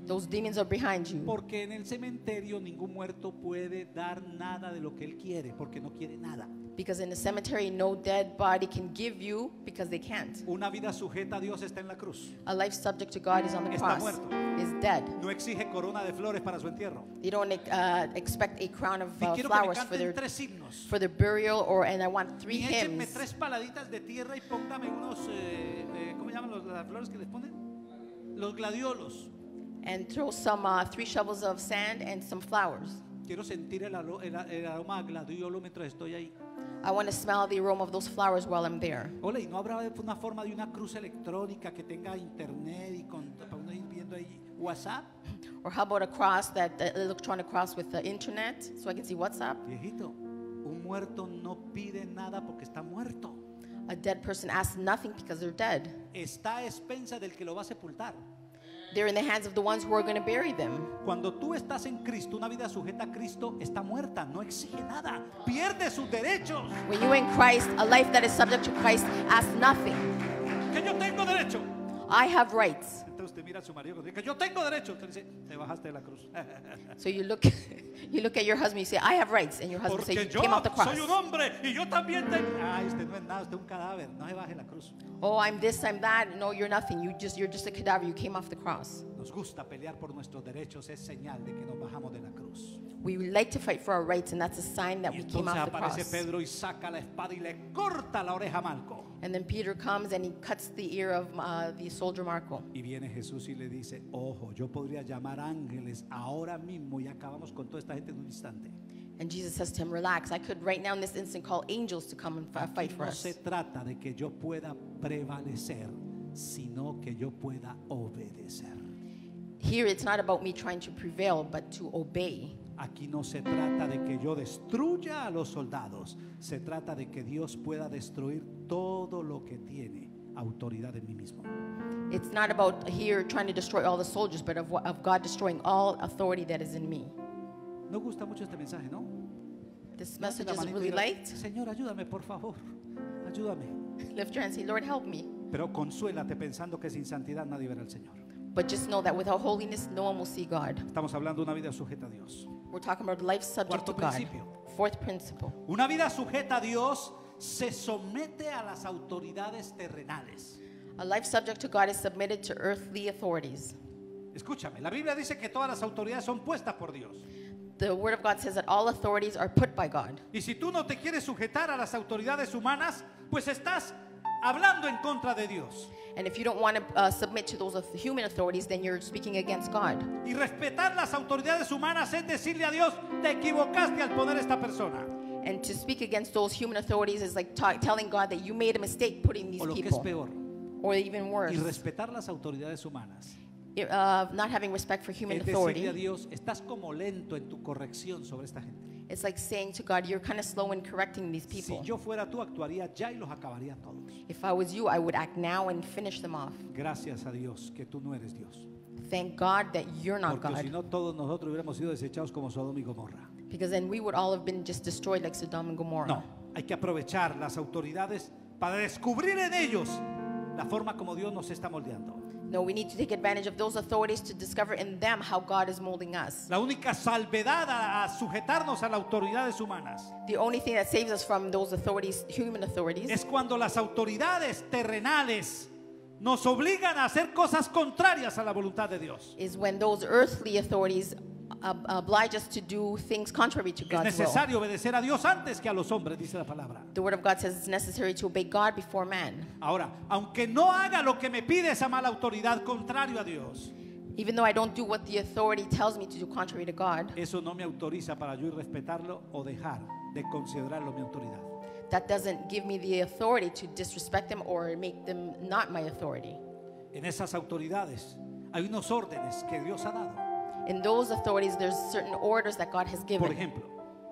Those demons are behind you.
Porque en el cementerio ningún muerto puede dar nada de lo que él quiere, porque no quiere nada.
Because in the cemetery, no dead body can give you because they can't.
Una vida sujeta a Dios está en la cruz.
A life subject to God is on the
Está
cross,
muerto.
is dead.
No exige corona de flores para su entierro.
You don't uh, expect a crown of
Y
uh,
quiero que me
flowers for their
canten tres himnos.
for their burial, or and I want three
Y échenme
hymns.
tres paladitas de tierra y póngame unos, eh, eh, ¿cómo llaman los, las flores que les ponen? Los gladiolos.
And throw some uh, three shovels of sand and some flowers.
Quiero sentir el, alo- el, el aroma a gladiolo mientras estoy ahí.
I want to smell the aroma of those flowers while I'm there.
Hola, ¿y no habrá una forma de una cruz electrónica que tenga internet y con, para uno ir viendo ahí WhatsApp?
Or how about a cross, that the electronic cross with the internet, so I can see WhatsApp?
Viejito, un muerto no pide nada porque está muerto.
A dead person asks nothing because they're dead.
Está a expensa del que lo va a sepultar.
They're in the hands of the ones who are going to bury them.
Cuando tú estás en Cristo, una vida sujeta a Cristo está muerta, no exige nada, pierde sus derechos.
When you're in Christ, a life that is subject to Christ asks nothing.
Que yo tengo derecho.
I have rights.
Entonces usted mira a su marido y dice que yo tengo derecho. Usted dice, te bajaste de la cruz.
So you look, you look at your husband, you say, I have rights. And your husband say,
Porque
you
yo
came off the cross.
soy un hombre y yo también tengo. Ay, usted no es nada, usted es un cadáver. No se baje de la cruz.
Oh, I'm this, I'm that. No, you're nothing. You just, you're just a cadaver. You came off the cross.
Nos gusta pelear por nuestros derechos, es señal de que nos bajamos de la cruz.
We like to fight for our rights, and that's a sign that
Y
we came
entonces
off the
aparece
cross.
Pedro y saca la espada y le corta la oreja a Malco.
And then Peter comes and he cuts the ear of uh, the soldier Marco.
Y viene Jesús y le dice, ojo, yo podría llamar ángeles ahora mismo y acabamos con toda esta gente en un instante.
And Jesus says to him, relax. I could right now in this instant call angels to come and fi-
Aquí
fight for
no
us.
se trata de que yo pueda prevalecer, sino que yo pueda obedecer.
Here it's not about me trying to prevail, but to obey.
Aquí no se trata de que yo destruya a los soldados, se trata de que Dios pueda destruir todo lo que tiene autoridad en mí mismo.
It's not about here trying to destroy all the soldiers, but of, what- of God destroying all authority that is in me.
¿No gusta mucho este mensaje, no?
This
Levante
message
la
is
manito y
really
diga,
light.
Señor, ayúdame, por favor, ayúdame.
Lift your hand and say, Lord, help me.
Pero consuélate pensando que sin santidad nadie verá al Señor.
But just know that without holiness, no one will see God.
Estamos hablando de una vida sujeta a Dios.
We're talking about life subject to
Cuarto
God.
principio.
Fourth principle.
Una vida sujeta a Dios se somete a las autoridades terrenales.
A life subject to God is submitted to earthly authorities.
Escúchame, la Biblia dice que todas las autoridades son puestas por Dios.
The Word of God says that all authorities are put by God.
Y si tú no te quieres sujetar a las autoridades humanas, pues estás hablando en contra de Dios.
And if you don't want to uh, submit to those auth- human authorities, then you're speaking against God.
Y respetar las autoridades humanas es decirle a Dios, te equivocaste al poner esta persona.
And to speak against those human authorities is like ta- telling God that you made a mistake putting these
O lo que es
people.
peor,
Or even worse,
y respetar las autoridades humanas
uh, not having respect for human
es decirle
authority.
a Dios, estás como lento en tu corrección sobre esta gente.
It's like saying to God, you're kind of slow in correcting these
Si
people.
yo fuera tú, actuaría ya y los acabaría todos.
If I was you, I would act now and finish them off.
Gracias a Dios que tú no eres Dios.
Thank God that you're not
Porque si
God.
no, todos nosotros hubiéramos sido desechados como Sodoma y Gomorra.
Because then we would all have been just destroyed like Sodom and Gomorrah.
No, hay que aprovechar las autoridades para descubrir en ellos la forma como Dios nos está moldeando.
No, we need to take advantage of those authorities to discover in them how God is molding us.
La única salvedad a, a sujetarnos a las autoridades humanas
The only thing that saves us from those authorities, human authorities,
es cuando las autoridades terrenales nos obligan a hacer cosas contrarias a la voluntad de Dios.
is when those earthly authorities uh, oblige us to do things contrary to
Es
God's will.
necesario obedecer a Dios antes que a los hombres, dice la palabra.
The Word of God says it's necessary to obey God before man.
Ahora, aunque no haga lo que me pide esa mala autoridad contrario a Dios,
Even though I don't do what the authority tells me to do contrary to God,
eso no me autoriza para yo ir respetarlo o dejar de considerarlo mi autoridad.
that doesn't give me the authority to disrespect them or make them not my authority.
En esas autoridades hay unos órdenes que Dios ha dado.
In those authorities, there's certain orders that God has
Por
given.
ejemplo,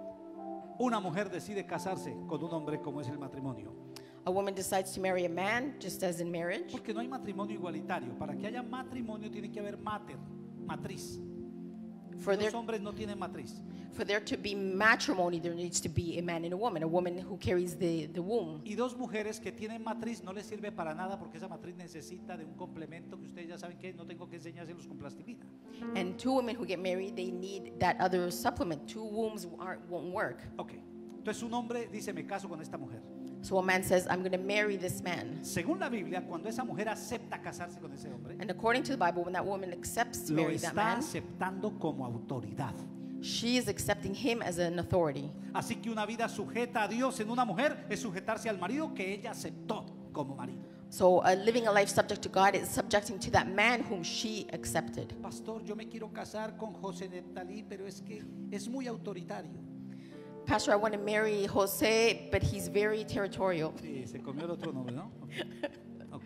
una mujer decide casarse con un hombre como es el matrimonio.
A woman decides to marry a man, just as in marriage,
Porque no hay matrimonio igualitario. Para que haya matrimonio tiene que haber mater, matriz.
For
Los
there,
hombres no tienen matriz.
for there to be matrimony, there needs to be a man and a woman, a woman who carries the, the womb.
Y dos mujeres que tienen matriz no les sirve para nada porque esa matriz necesita de un complemento que ustedes ya saben que no tengo que enseñárselos con plastilina.
And two women who get married, they need that other supplement. Two wombs aren't, won't work.
Ok, entonces un hombre dice me caso con esta mujer.
So a man says, I'm going to marry this man.
Según la Biblia, cuando esa mujer acepta casarse con ese hombre,
And according to the Bible, when that woman accepts to
lo
marry that
está
man,
aceptando como autoridad.
she is accepting him as an authority.
Así que una vida sujeta a Dios en una mujer es sujetarse al marido que ella aceptó como marido.
So uh, living a life subject to God is subjecting to that man whom she accepted.
Pastor, yo me quiero casar con José Neptalí, pero es que es muy autoritario.
Pastor, I want to marry Jose, but he's very territorial.
Sí, se comió el otro nombre, ¿no? Okay. Okay.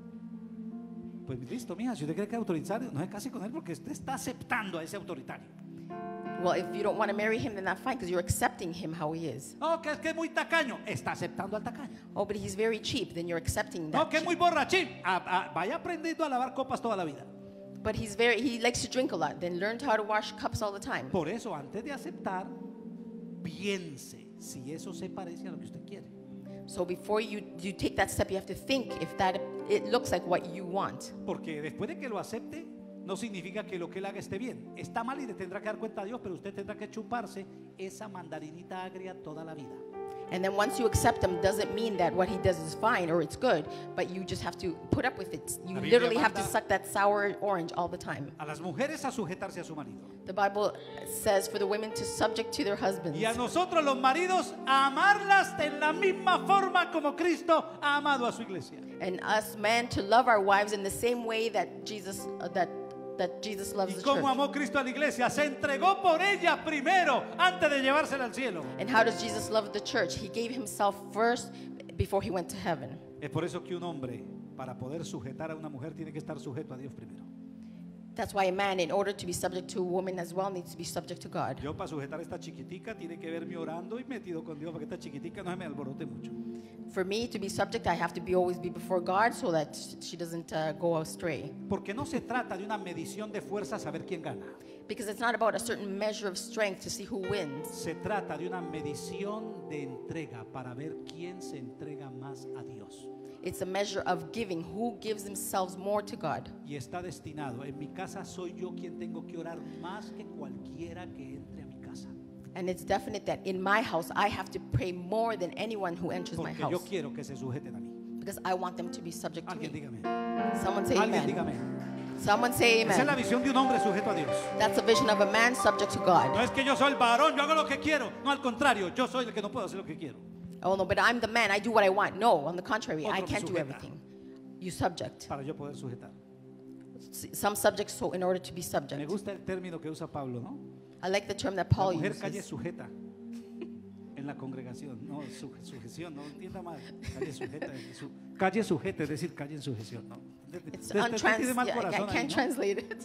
Pues listo, mija, si usted cree que es autoritario, no se case con él porque usted está aceptando a ese autoritario.
Well, if you don't want to marry him, then that's fine because you're accepting him how he is.
No, que es que es muy tacaño, está aceptando al tacaño.
Oh, but he's very cheap, then you're accepting that.
No, que es muy
cheap.
borrachín, ah, ah, vaya aprendiendo a lavar copas toda la vida.
But he's very, he likes to drink a lot, then learn how to wash cups all the time.
Por eso, antes de aceptar, piense si eso se parece a lo que usted quiere.
So before you, you take that step, you have to think if that it looks like what you want.
Porque después de que lo acepte, no significa que lo que él haga esté bien. Está mal y le tendrá que dar cuenta a Dios, pero usted tendrá que chuparse esa mandarinita agria toda la vida.
And then once you accept him, doesn't mean that what he does is fine or it's good, but you just have to put up with it. You
La Biblia
literally have to
manda-
suck that sour orange all the time.
A las mujeres a sujetarse a su marido.
The Bible says for the women to subject to their husbands.
Y a nosotros los maridos a amarlas en la misma forma como Cristo ha amado a su iglesia.
And us men to love our wives in the same way that Jesus uh, that that Jesus loves
Y
the
cómo
church.
amó Cristo a la iglesia, se entregó por ella primero antes de llevársela al cielo.
And how does Jesus love the church? He gave himself first before he went to heaven.
Es por eso que un hombre, para poder sujetar a una mujer, tiene que estar sujeto a Dios primero.
That's why a man, in order to be subject to a woman as well, needs to be subject to God.
Yo para sujetar a esta chiquitica tiene que verme orando y metido con Dios para que esta chiquitica no se me alborote mucho.
For me to be subject, I have to be always be before God so that she doesn't uh, go astray.
Porque no se trata de una medición de fuerza saber quién gana.
Because it's not about a certain measure of strength to see who wins.
Se trata de una medición de entrega para ver quién se entrega más a Dios.
It's a measure of giving, who gives themselves more to God.
Y está destinado. En mi casa soy yo quien tengo que orar más que cualquiera que entre a mi casa.
And it's definite that in my house, I have to pray more than anyone who enters my
Porque yo
house.
quiero que se sujeten a mí.
Because I want them to be subject to
Alguien
me.
dígame.
Someone say
Alguien
amen.
dígame.
Someone say
Esa es la
amen.
visión de un hombre sujeto a Dios.
That's a vision of a man subject to God.
No es que yo soy el varón, yo hago lo que quiero. No, al contrario, yo soy el que no puedo hacer lo que quiero.
Oh no, but I'm the man, I do what I want. No, on the contrary, I
Otro me
can't do
sujeta.
everything. You subject.
Para yo poder sujetar.
S- Some subjects, so in order to be
Me
subject.
gusta el término que usa Pablo, ¿no?
I like the term that
La
Paul
mujer calle
uses.
sujeta en la congregación. No, su- sujeción, no entienda mal. Calle sujeta, su- calle sujeta, es decir, calle en sujeción. ¿no?
It's
Usted- usted
untrans-
tiene mal
yeah, I
corazón ahí,
can't
¿no?
translate it.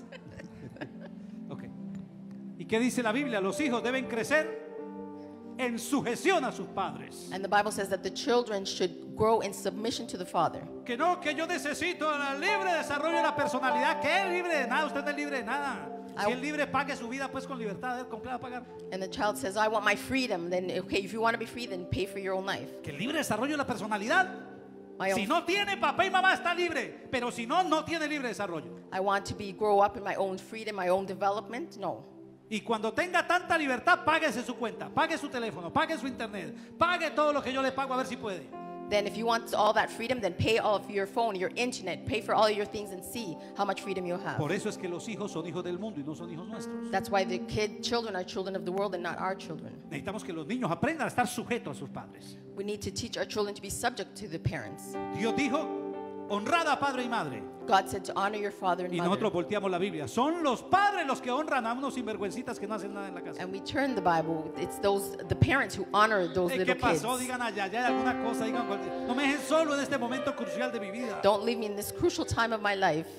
Ok. ¿Y qué dice la Biblia? Los hijos deben crecer en sujeción a sus padres.
And the Bible says that the children should grow in submission to the father.
Que no, que yo necesito el libre desarrollo de la personalidad. Que es libre de nada, usted no es libre de nada. Si
I-
es libre, pague su vida pues con libertad. ¿Con qué va a pagar?
And the child says, I want my freedom. Then, okay, if you want to be free, then pay for your own life.
Que el libre desarrollo de la personalidad.
My
Si
own,
no tiene papá y mamá está libre, pero si no, no tiene libre desarrollo.
I want to be grow up in my own freedom, my own development. No.
Y cuando tenga tanta libertad, páguese su cuenta, pague su teléfono, pague su internet, pague todo lo que yo le pago a ver si puede.
Then if you want all that freedom, then pay all of your phone, your internet, pay for all your things and see how much freedom you have.
Por eso es que los hijos son hijos del mundo y no son hijos nuestros.
That's why the kid children are children of the world and not our children.
Necesitamos que los niños aprendan a estar sujetos a sus padres.
We need to teach our children to be subject to the parents.
Dios dijo, honrad a padre y madre.
God said to honor your father and
Y
mother.
nosotros volteamos la Biblia. Son los padres los que honran a unos sinvergüencitas que no hacen nada en la casa.
And we turn the Bible. It's those the parents who honor those
Eh,
little
¿Qué
kids.
pasó? Digan allá, allá hay alguna cosa, digan cualquier. No me dejen solo en este momento crucial de mi vida.
Don't leave me in this crucial time of my life.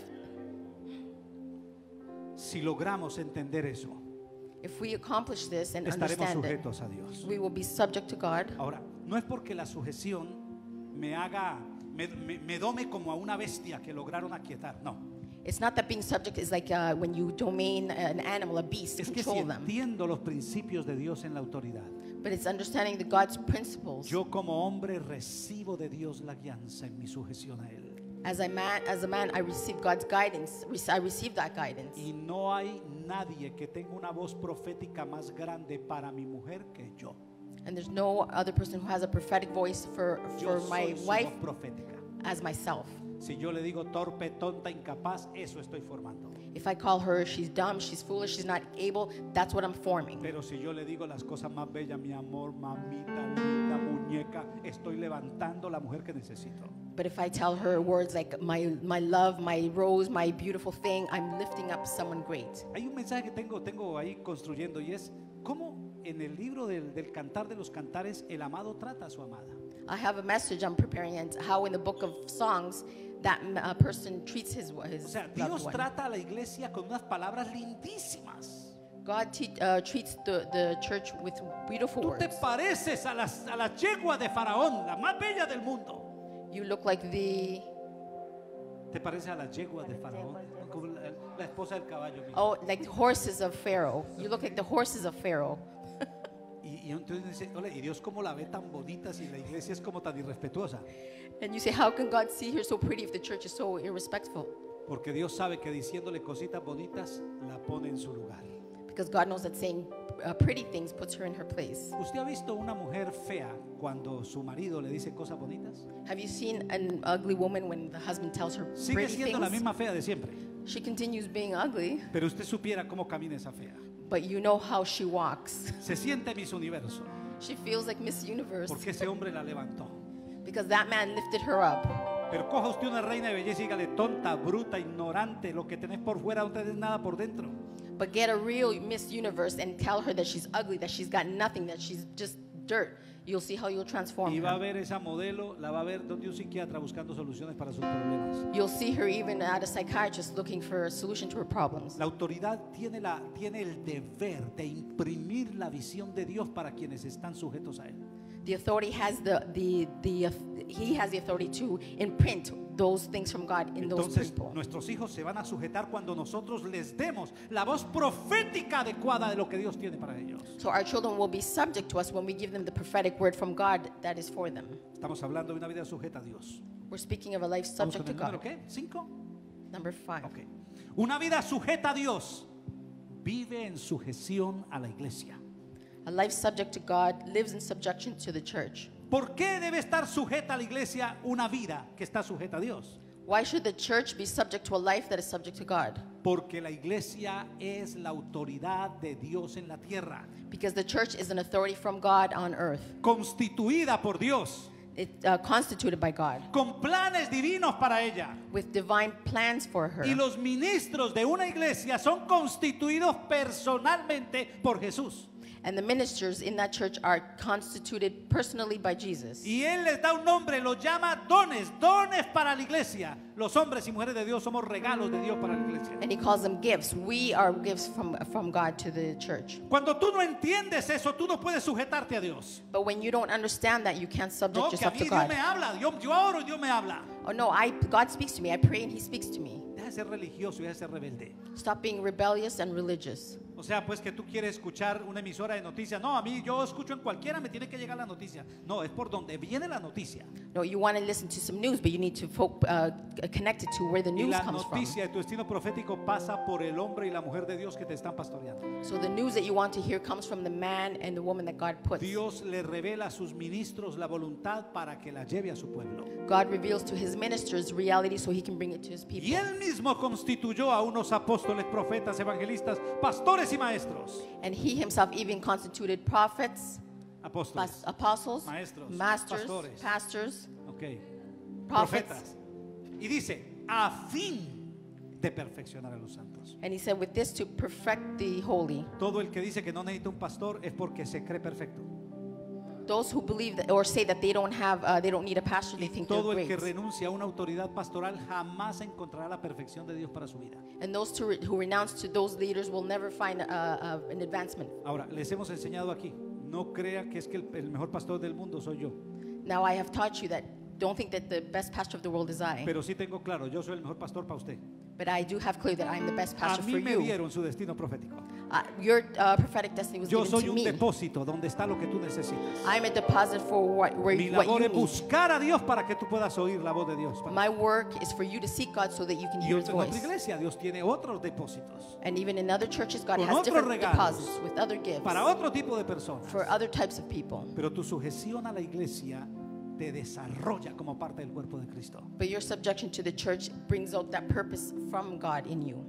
Si logramos entender eso,
If we accomplish this and
estaremos
understand it,
sujetos a Dios.
we will be subject to God.
Ahora, no es porque la sujeción me haga, me, me- me dome como a una bestia que lograron aquietar, no.
It's not that being subject is like uh, when you domain an animal, a beast,
Es que si
control them.
entiendo los principios de Dios en la autoridad,
But it's understanding the God's principles.
yo como hombre recibo de Dios la guianza en mi sujeción a Él.
As a man, as a man, I receive God's guidance. Rec- I receive that guidance.
Y no hay nadie que tenga una voz profética más grande para mi mujer que yo.
And there's no other person who has a prophetic voice for,
Yo
for my
soy su
wife
voz profética.
as myself.
Si yo le digo torpe, tonta, incapaz, eso estoy formando.
If I call her she's dumb, she's foolish, she's not able, that's what I'm forming.
Pero si yo le digo las cosas más bellas, mi amor, mamita, linda, muñeca, estoy levantando la mujer que necesito.
But if I tell her words like my, my love, my rose, my beautiful thing, I'm lifting up someone great.
Hay un mensaje que tengo, tengo ahí construyendo y es cómo en el libro del, del Cantar de los Cantares el amado trata a su amada.
I have a message I'm preparing and how in the book of songs that uh, person treats his, his
O sea,
loved
Dios
one.
trata a la iglesia con unas palabras lindísimas.
God te- uh, treats the, the church with beautiful
Tú te
words.
pareces a las, a las yeguas de Faraón, la más bella del mundo.
You look like the,
¿Te pareces a las yeguas de Faraón? Como la, la esposa del caballo. mira.
oh, like the horses of Pharaoh. You look like the horses of Pharaoh.
Y, y entonces dice, "Ole, ¿y Dios cómo la ve tan bonita si la iglesia es como tan irrespetuosa?
And you say, how can God see her so pretty if the church is so irrespectful?
Porque Dios sabe que diciéndole cositas bonitas la pone en su lugar.
Because God knows that saying uh, pretty things puts her in her place.
¿Usted ha visto una mujer fea cuando su marido le dice cosas bonitas?
Have you seen an ugly woman when the husband tells her
Sigue
pretty
siendo la
things?
misma fea de siempre.
She continues being ugly,
Pero usted supiera cómo camina esa fea.
but you know how she walks.
Se siente Miss Universo.
She feels like Miss Universe
Porque ese hombre la levantó.
because that man lifted her up.
Pero coja usted una reina de belleza y dígale tonta, bruta, ignorante, lo que tenés por fuera no tenés nada por dentro.
But get a real Miss Universe and tell her that she's ugly, that she's got nothing, that she's just dirt. You'll see how you'll transform
Y va a
her.
ver esa modelo, la va a ver donde un psiquiatra buscando soluciones para sus problemas.
You'll see her even at a psychiatrist looking for a solution to her problems.
La autoridad tiene, la, tiene el deber de imprimir la visión de Dios para quienes están sujetos a Él.
The authority has the, the, the, he has the authority to imprint those things from God in those
Entonces
people.
nuestros hijos se van a sujetar cuando nosotros les demos la voz profética adecuada de lo que Dios tiene para ellos.
So our children will be subject to us when we give them the prophetic word from God that is for them.
Estamos hablando de una vida sujeta a Dios.
We're speaking of a life
¿Vamos
subject
con
to
el número
God.
qué? ¿Cinco?
Number five.
Ok. Una vida sujeta a Dios vive en sujeción a la iglesia.
A life subject to God lives in subjection to the church.
¿Por qué debe estar sujeta a la iglesia una vida que está sujeta a Dios?
Why should the church be subject to a life that is subject to God?
Porque la iglesia es la autoridad de Dios en la tierra,
Because the church is an authority from God on earth.
constituida por Dios,
It's uh, constituted by God
con planes divinos para ella.
with divine plans for her.
Y los ministros de una iglesia son constituidos personalmente por Jesús.
And the ministers in that church are constituted personally by Jesus.
Y Él les da un nombre, los llama dones, dones para la iglesia. Los hombres y mujeres de Dios somos regalos de Dios para la iglesia.
And he calls them gifts. We are gifts from, from God to the church.
Cuando tú no entiendes eso, tú no puedes sujetarte a Dios.
But when you don't understand that, you can't subject
No, que a
yourself
mí
to
Dios
God.
me habla, yo, yo oro y Dios me habla.
Oh no, I, God speaks to me. I pray and he speaks to me.
Deja de ser religioso y deja de ser rebelde.
Stop being rebellious and religious.
O sea, pues que tú quieres escuchar una emisora de noticias. No, a mí yo escucho en cualquiera, me tiene que llegar la noticia. No, es por donde viene la noticia.
No, you want to listen to some news, but you need to fo- uh, connect it to where the
Y
news
la
comes from.
noticia de tu destino profético pasa por el hombre y la mujer de Dios que te están pastoreando.
So the news that you want to hear comes from the man and the woman that God puts.
Dios le revela a sus ministros la voluntad para que la lleve a su pueblo.
God reveals to his ministers reality so he can bring it to his people.
Y Él mismo constituyó a unos apóstoles, profetas, evangelistas, pastores y maestros.
And he himself even constituted prophets,
Apóstoles.
pas- apostles,
Maestros,
masters,
pastores.
pastors,
Ok.
prophets.
Profetas. Y dice, a fin de perfeccionar a los santos.
And he said, with this to perfect the holy.
Todo el que dice que no necesita un pastor es porque se cree perfecto.
Those who believe that, or say that they don't have, uh, they don't need a pastor, they
Y
think they're
todo el que
great.
renuncia a una autoridad pastoral jamás encontrará la perfección de Dios para su vida.
And those to re- who renounce to those leaders will never find uh, uh, an advancement.
Ahora, les hemos enseñado aquí, no crea que es que el, el mejor pastor del mundo soy yo.
Now I have taught you that don't think that the best pastor of the world is I.
Pero sí tengo claro, yo soy el mejor pastor para usted.
But I do have clear that I'm the best
A
pastor
mí
for
me
you.
dieron su destino profético.
Uh, your uh, prophetic destiny was
Yo
given
soy
to
un
me.
depósito donde está lo que tú necesitas.
I'm a deposit for what, where,
Mi
what
labor
you
es
need.
buscar a Dios para que tú puedas oír la voz de Dios.
My work is for you to seek God so that you can
Y
hear His
en otra
voice.
iglesia Dios tiene otros depósitos
And even in other churches, God
Con
has
otros
different
regalos
deposits with other gifts
para otro tipo de personas.
for other types of people.
Pero tu sujeción a la iglesia te desarrolla como parte del cuerpo de Cristo.
But your subjection to the church brings out that purpose from God in you.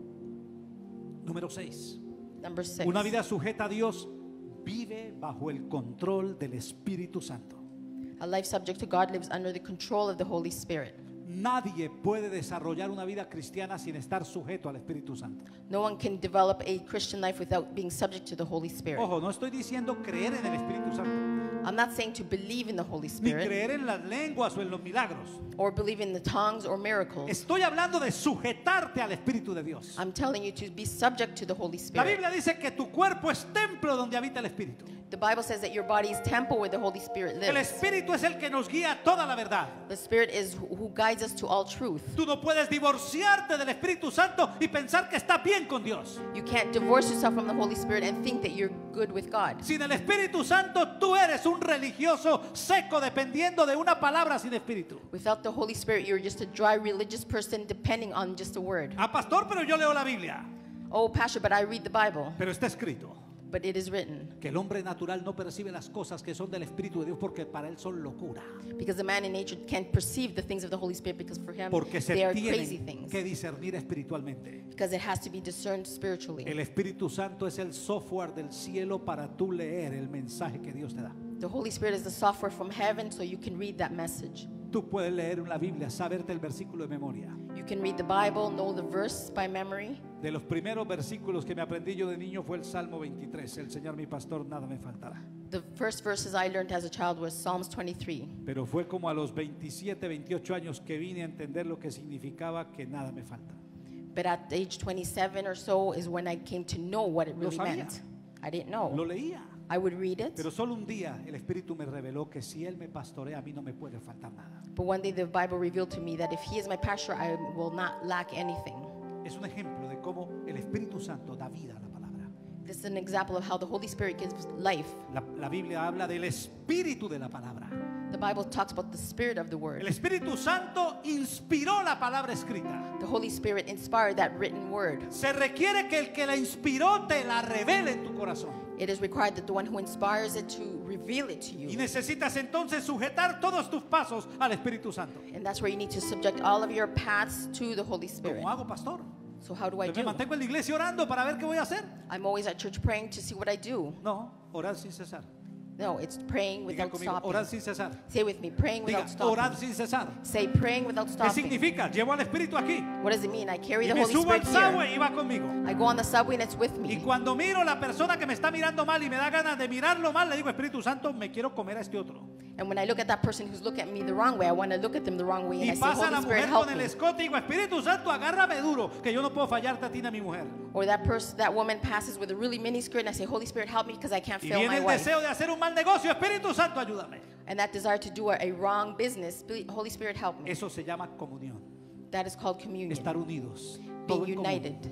Número seis.
Number six.
Una vida sujeta a Dios vive bajo el control del Espíritu Santo.
A life subject to God lives under the control of the Holy Spirit.
Nadie puede desarrollar una vida cristiana sin estar sujeto al Espíritu Santo.
No one can develop a Christian life without being subject to the Holy Spirit.
Ojo, no estoy diciendo creer en el Espíritu Santo,
I'm not saying to believe in the Holy
ni
Spirit
creer en las lenguas o en los milagros.
or believe in the tongues or miracles.
Estoy hablando de sujetarte al Espíritu de Dios.
I'm telling you to be subject to the Holy
La
Spirit.
Biblia dice que tu cuerpo es templo donde habita el Espíritu.
The Bible says that your body is temple where the Holy Spirit
El
lives.
Espíritu es el que nos guía a toda la verdad.
The Spirit is who who guides us to all truth.
Tú no puedes divorciarte del Espíritu Santo y pensar que estás bien con Dios.
You can't divorce yourself from the Holy Spirit and think that you're good with God.
Sin el Espíritu Santo tú eres un religioso seco dependiendo de una palabra sin Espíritu.
Without the Holy Spirit, you're just a dry religious person depending on just a word.
Ah, pastor, pero yo leo la Biblia.
Oh, pastor, but I read the Bible.
Pero está escrito
But it is written.
que el hombre natural no percibe las cosas que son del Espíritu de Dios porque para él son locura.
Because the man in nature can't perceive the things of the Holy Spirit because for him
Porque se
they are crazy
tienen
things.
que discernir espiritualmente.
Because it has to be discerned spiritually.
El Espíritu Santo es el software del cielo para tú leer el mensaje que Dios te da.
The Holy Spirit is the software from heaven so you can read that message.
Tú puedes leer la Biblia, saberte el versículo de memoria.
You can read the Bible, know the verse by memory.
De los primeros versículos que me aprendí yo de niño fue el Salmo veintitrés. El Señor mi pastor, nada me faltará.
The first verses I learned as a child was Psalms twenty-three.
Pero fue como a los veintisiete, veintiocho años que vine a entender lo que significaba que nada me falta.
But at age twenty-seven or so is when I came to know what it
Lo
really
sabía.
meant. I didn't know.
Lo leía.
I would read it.
Pero solo un día el Espíritu me reveló que si Él me pastorea, a mí no me puede faltar nada.
But one day the Bible revealed to me that if He is my pastor, I will not lack anything.
Es un ejemplo de cómo el Espíritu Santo da vida a la palabra.
This is an example of how the Holy Spirit gives life.
La, la Biblia habla del espíritu de la palabra.
The Bible talks about the spirit of the
El
word.
Espíritu Santo inspiró la palabra escrita.
The Holy Spirit inspired that written word.
Se requiere que el que la inspiró te la revele en tu corazón.
It is required that the one who inspires it to reveal it to
Y
you.
necesitas entonces sujetar todos tus pasos al Espíritu Santo.
And that's where you need to subject all of your paths to the Holy Spirit.
¿Cómo hago, pastor?
So how do I
Yo me
do?
mantengo en la iglesia orando para ver qué voy a hacer.
I'm always at church praying to see what I do.
No, orar sin cesar.
No, it's praying
Diga
without
conmigo, orar
stopping.
sin cesar.
Say with me, praying
Diga,
without
orar
stopping.
sin cesar.
Say praying without
¿Qué
stopping.
significa? Llevo al Espíritu aquí.
What does it mean? I carry
Y
the
me
Holy
subo al
Spirit here.
subway y va conmigo.
I go on the subway and it's with
Y
me.
cuando miro la persona que me está mirando mal y me da ganas de mirarlo mal, le digo, Espíritu Santo, me quiero comer a este otro.
And when I look at that person who's looking at me the wrong way, I want to look at them the wrong way. And
Y
I say,
pasa la
Holy Spirit,
mujer
help
con el
me.
escote y digo, Espíritu Santo, agárrame duro, que yo no puedo fallarte a ti ni a mi mujer.
Or that person, that woman passes with a really mini skirt and I say, Holy Spirit, help me because I can't
Y
fail
viene
my
el
wife.
deseo de hacer un mal negocio, Espíritu Santo, ayúdame.
And that desire to do a, a wrong business, Spi- Holy Spirit, help me.
Eso se llama comunión,
That is called communion.
estar unidos,
Being
todo en común.
united.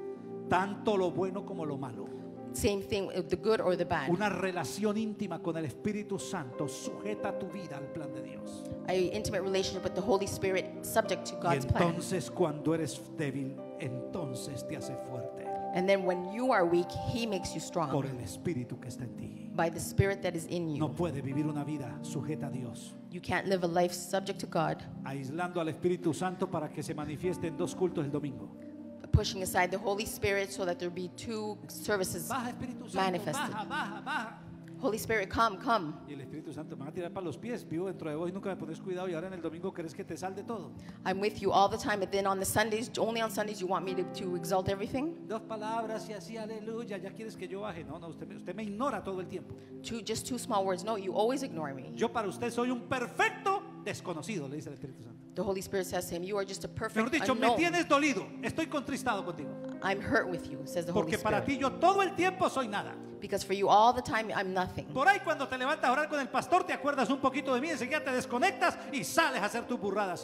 Tanto lo bueno como lo malo.
Same thing, uh, the good or the bad.
Una relación íntima con el Espíritu Santo sujeta tu vida al plan de Dios.
A intimate relationship with the Holy Spirit subject to
Y
God's plan.
entonces cuando eres débil, entonces te hace fuerte
And then when you are weak, He makes you
por
strong
el Espíritu que está en ti.
by the Spirit that is in
No
you.
puede vivir una vida sujeta a Dios,
You can't live a life subject to God,
aislando al Espíritu Santo para que se manifieste en dos cultos el domingo.
pushing aside the Holy Spirit so that there be two services
Baja, Espíritu Santo,
manifested.
baja, baja, baja.
Holy Spirit, come, come.
Y el Espíritu Santo me va a tirar para los pies. Vivo dentro de vos y nunca me pones cuidado. Y ahora en el domingo crees que te sal de todo.
I'm with you all the time, but then on the Sundays, only on Sundays, you want me to, to exalt everything?
Dos palabras y así, aleluya. Ya quieres que yo baje. No, no, usted me, usted me ignora todo el tiempo.
Two, just two small words. No, you always ignore me.
Yo para usted soy un perfecto desconocido, le dice el Espíritu Santo.
The Holy Spirit says to him, you are just a
Mejor
perfect
dicho, me
unknown.
tienes dolido. Estoy contristado contigo.
I'm hurt with you, says the Holy
Porque para
Spirit.
ti yo todo el tiempo soy nada.
Because for you all the time, I'm nothing.
Por ahí cuando te levantas a orar con el pastor, te acuerdas un poquito de mí, enseguida te desconectas y sales a hacer tus burradas sin mí.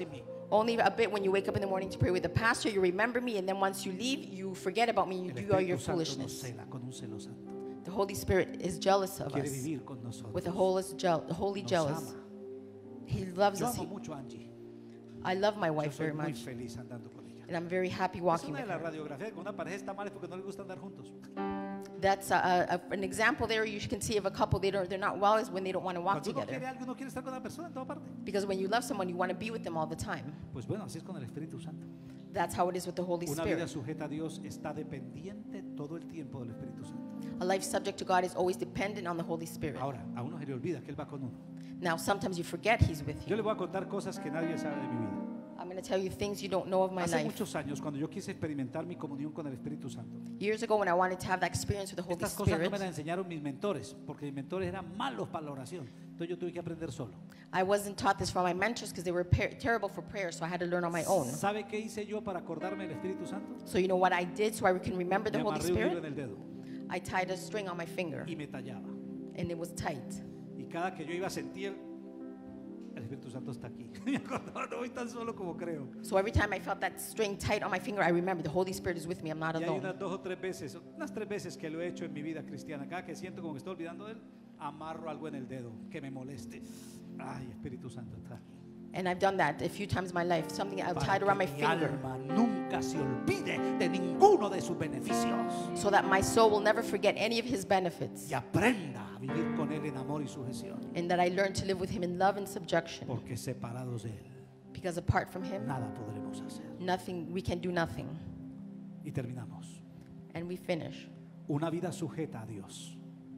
Only a bit when you wake up in the morning to pray with the pastor, you remember me, and then once you leave, you forget about me, you
El
do all your
Espíritu Santo nos
foolishness.
cela con un celo santo.
The Holy Spirit is jealous of
Quiere
us
vivir con nosotros.
with a holy, jeal- holy
Nos
jealous.
ama.
He loves
Yo
us.
amo
He-
mucho a Angie.
I love my
Yo
wife
soy
very
muy
much,
feliz andando con ella.
and I'm very happy
Es
walking
una
with
de las
her.
radiografías con una pareja está mal es porque no les gusta andar juntos.
That's a, a, an example there you can see of a couple, they don't, they're not well is when they don't want to walk
Cuando uno quiere
together.
algo, uno quiere estar con la persona en toda parte.
Because when you love someone, you want to be with them all the time.
Pues bueno, así es con el Espíritu Santo.
That's how it is with the Holy
Una vida
Spirit.
sujeta a Dios está dependiente todo el tiempo del Espíritu Santo.
A life subject to God is always dependent on the Holy Spirit.
Ahora, a uno se le olvida que Él va con uno.
Now, sometimes you forget He's with
Yo le
you.
voy a contar cosas que nadie sabe de mi vida.
I'm going to tell you things you don't know of my
Hace
life.
muchos años, cuando yo quise experimentar mi comunión con el Espíritu Santo,
Years ago, when I wanted to have that experience with the Holy
estas cosas no
Spirit,
me las enseñaron mis mentores, porque mis mentores eran malos para la oración. Entonces yo tuve que aprender solo.
I wasn't taught this from my mentors because they were par- terrible for prayer, so I had to learn on my own.
¿Sabe qué hice yo para acordarme del Espíritu Santo?
So you know what I did so I can remember the
Me
Holy
amarré un hilo en
Spirit?
el dedo
I tied a string on my finger,
y me tallaba.
and it was tight.
Y cada que yo iba a sentir, el Espíritu Santo está aquí. Me acordaba, no voy tan solo como creo.
So every time I felt that string tight on my finger, I remember the Holy Spirit is with me. I'm not
Y hay
alone.
unas dos o tres veces, unas tres veces que lo he hecho en mi vida cristiana. Cada que siento como que estoy olvidando de Él, amarro algo en el dedo que me moleste. Ay, Espíritu Santo está aquí.
And I've done that a few times in my life. Something I'll tie
Para
it around my
que mi
finger
alma nunca se olvide de ninguno de sus beneficios
so that my soul will never forget any of His benefits,
y aprenda a vivir con Él en amor y sujeción.
and that I learn to live with Him in love and subjection.
Porque separados de Él,
Because apart from Him,
nada podremos hacer.
nothing, we can do nothing.
Y terminamos.
And we finish.
Una vida sujeta a Dios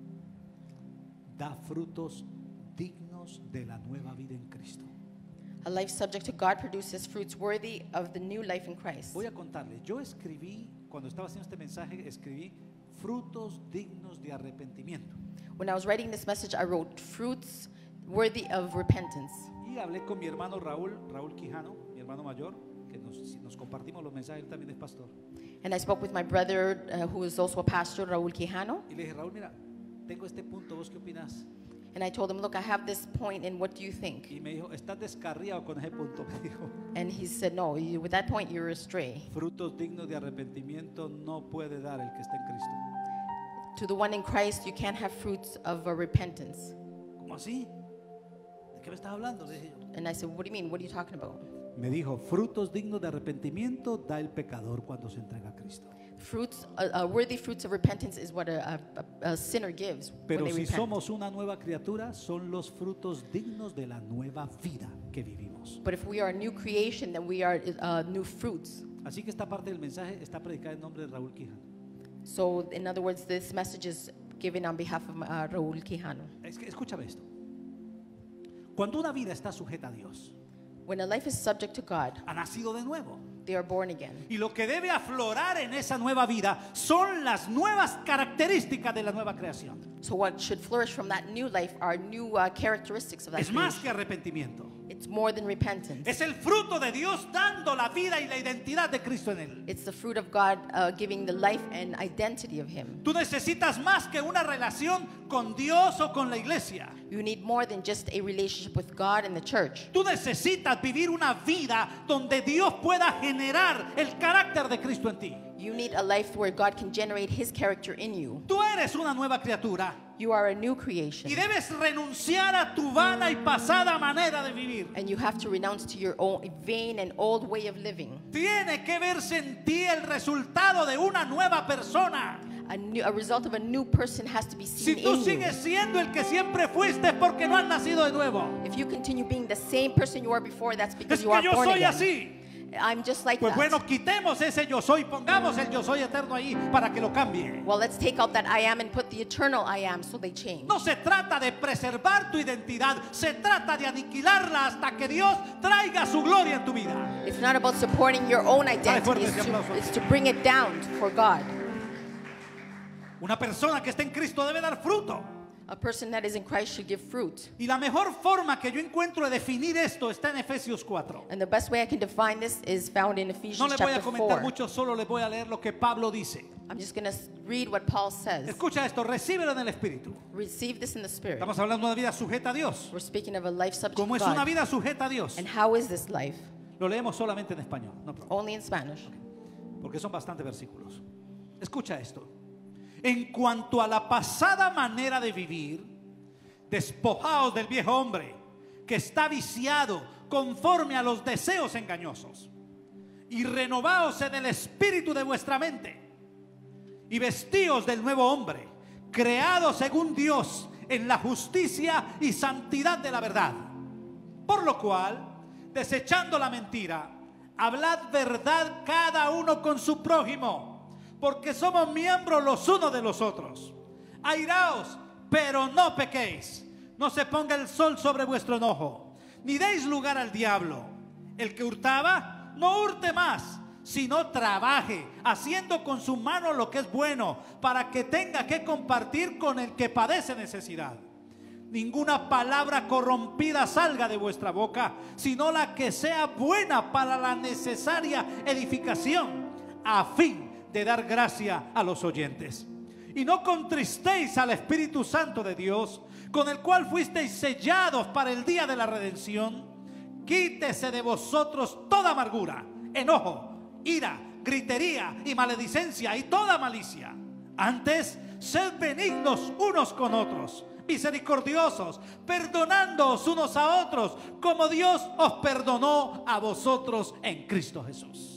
da frutos dignos de la nueva vida en Cristo.
A life subject to God produces fruits worthy of the new life in Christ.
Voy a contarle, yo escribí, cuando estaba haciendo este mensaje, escribí frutos dignos de arrepentimiento.
When I was writing this message, I wrote fruits worthy of repentance.
Y hablé con mi hermano Raúl, Raúl Quijano, mi hermano mayor, que nos, nos compartimos los mensajes, él también es pastor.
And I spoke with my brother, uh, who is also a pastor, Raúl Quijano.
Y le dije, Raúl, mira, tengo este punto, ¿vos qué opinas?
And I told him, look, I have this point, and what do you think?
Y me dijo, estás descarriado con ese punto, me dijo.
And he said, no, you, with that point, you're astray.
Frutos dignos de arrepentimiento no puede dar el que está en Cristo.
To the one in Christ, you can't have fruits of uh, repentance.
¿Cómo así? ¿De qué me estás hablando? Le dije yo.
And I said, what do you mean? What are you talking about?
Me dijo, frutos dignos de arrepentimiento da el pecador cuando se entrega a Cristo.
Fruits, uh, uh, worthy fruits of repentance is what a, a, a sinner gives
Pero
when they
si
repent.
somos una nueva criatura, son los frutos dignos de la nueva vida que vivimos.
But if we are a new creation, then we are uh, new fruits.
Así que esta parte del mensaje está predicada en nombre de Raúl Quijano.
So, in other words, this message is given on behalf of uh, Raúl Quijano.
Es que escúchame esto. Cuando una vida está sujeta a Dios,
When a life is subject to God,
ha nacido de nuevo.
they are born again.
Y lo que debe aflorar en esa nueva vida son las nuevas características de la nueva creación.
So what should flourish from that new life are new uh, characteristics of that
Es más
creation.
que arrepentimiento.
It's more than repentance.
Es el fruto de Dios dando la vida y la identidad de Cristo en él.
It's the fruit of God uh, giving the life and identity of Him.
Tú necesitas más que una relación con Dios o con la iglesia.
You need more than just a relationship with God and the church.
Tú necesitas vivir una vida donde Dios pueda generar el carácter de Cristo en ti.
You need a life where God can generate His character in you.
Tú eres una nueva criatura
You are a new creation.
y debes renunciar a tu vana y pasada manera de vivir.
And you have to renounce to your own vain and old way of living.
Tiene que verse en ti el resultado de una nueva persona.
A, new, a result of a new person has to be
Si
seen
tú
in you.
sigues siendo el que siempre fuiste es porque no has nacido de nuevo.
If you continue being the same person you were before, that's because
Es
you
que
are
yo
born
soy
again.
así.
I'm just like
Pues
that.
bueno, quitemos ese yo soy, pongamos el yo soy eterno ahí para que lo cambie.
Well, let's take out that I am and put the eternal I am so they change.
No se trata de preservar tu identidad, se trata de aniquilarla hasta que Dios traiga su gloria en tu vida.
It's not about supporting your own identity.
fuerte
It's
ese
to,
aplauso.
it's to bring it down for God.
Una persona que está en Cristo debe dar fruto.
A person that is in Christ should give fruit.
Y la mejor forma que yo encuentro de definir esto está en Efesios cuatro.
And the best way I can define this is found in
No
Ephesians
le voy a
chapter
comentar
four.
mucho, solo les voy a leer lo que Pablo dice.
I'm just going to read what Paul says.
Escucha esto, recíbelo en el Espíritu.
Receive this in the Spirit.
Estamos hablando de una vida sujeta a Dios.
We're speaking of a life subject
¿Cómo
to
es una
God.
vida sujeta a Dios?
And how is this life?
Lo leemos solamente en español, no problema,
Only in Spanish.
porque son bastantes versículos. Escucha esto. En cuanto a la pasada manera de vivir, despojaos del viejo hombre que está viciado conforme a los deseos engañosos, y renovaos en el espíritu de vuestra mente, y vestíos del nuevo hombre, creado según Dios en la justicia y santidad de la verdad. Por lo cual, desechando la mentira, hablad verdad cada uno con su prójimo, porque somos miembros los unos de los otros. Airaos, pero no pequéis. No se ponga el sol sobre vuestro enojo, ni deis lugar al diablo. El que hurtaba, no hurte más, sino trabaje, haciendo con su mano lo que es bueno, para que tenga que compartir con el que padece necesidad. Ninguna palabra corrompida salga de vuestra boca, sino la que sea buena para la necesaria edificación, a fin de dar gracia a los oyentes. Y no contristéis al Espíritu Santo de Dios, con el cual fuisteis sellados para el día de la redención. Quítese de vosotros toda amargura, enojo, ira, gritería y maledicencia y toda malicia. Antes, sed benignos unos con otros, misericordiosos, perdonándoos unos a otros, como Dios os perdonó a vosotros en Cristo Jesús.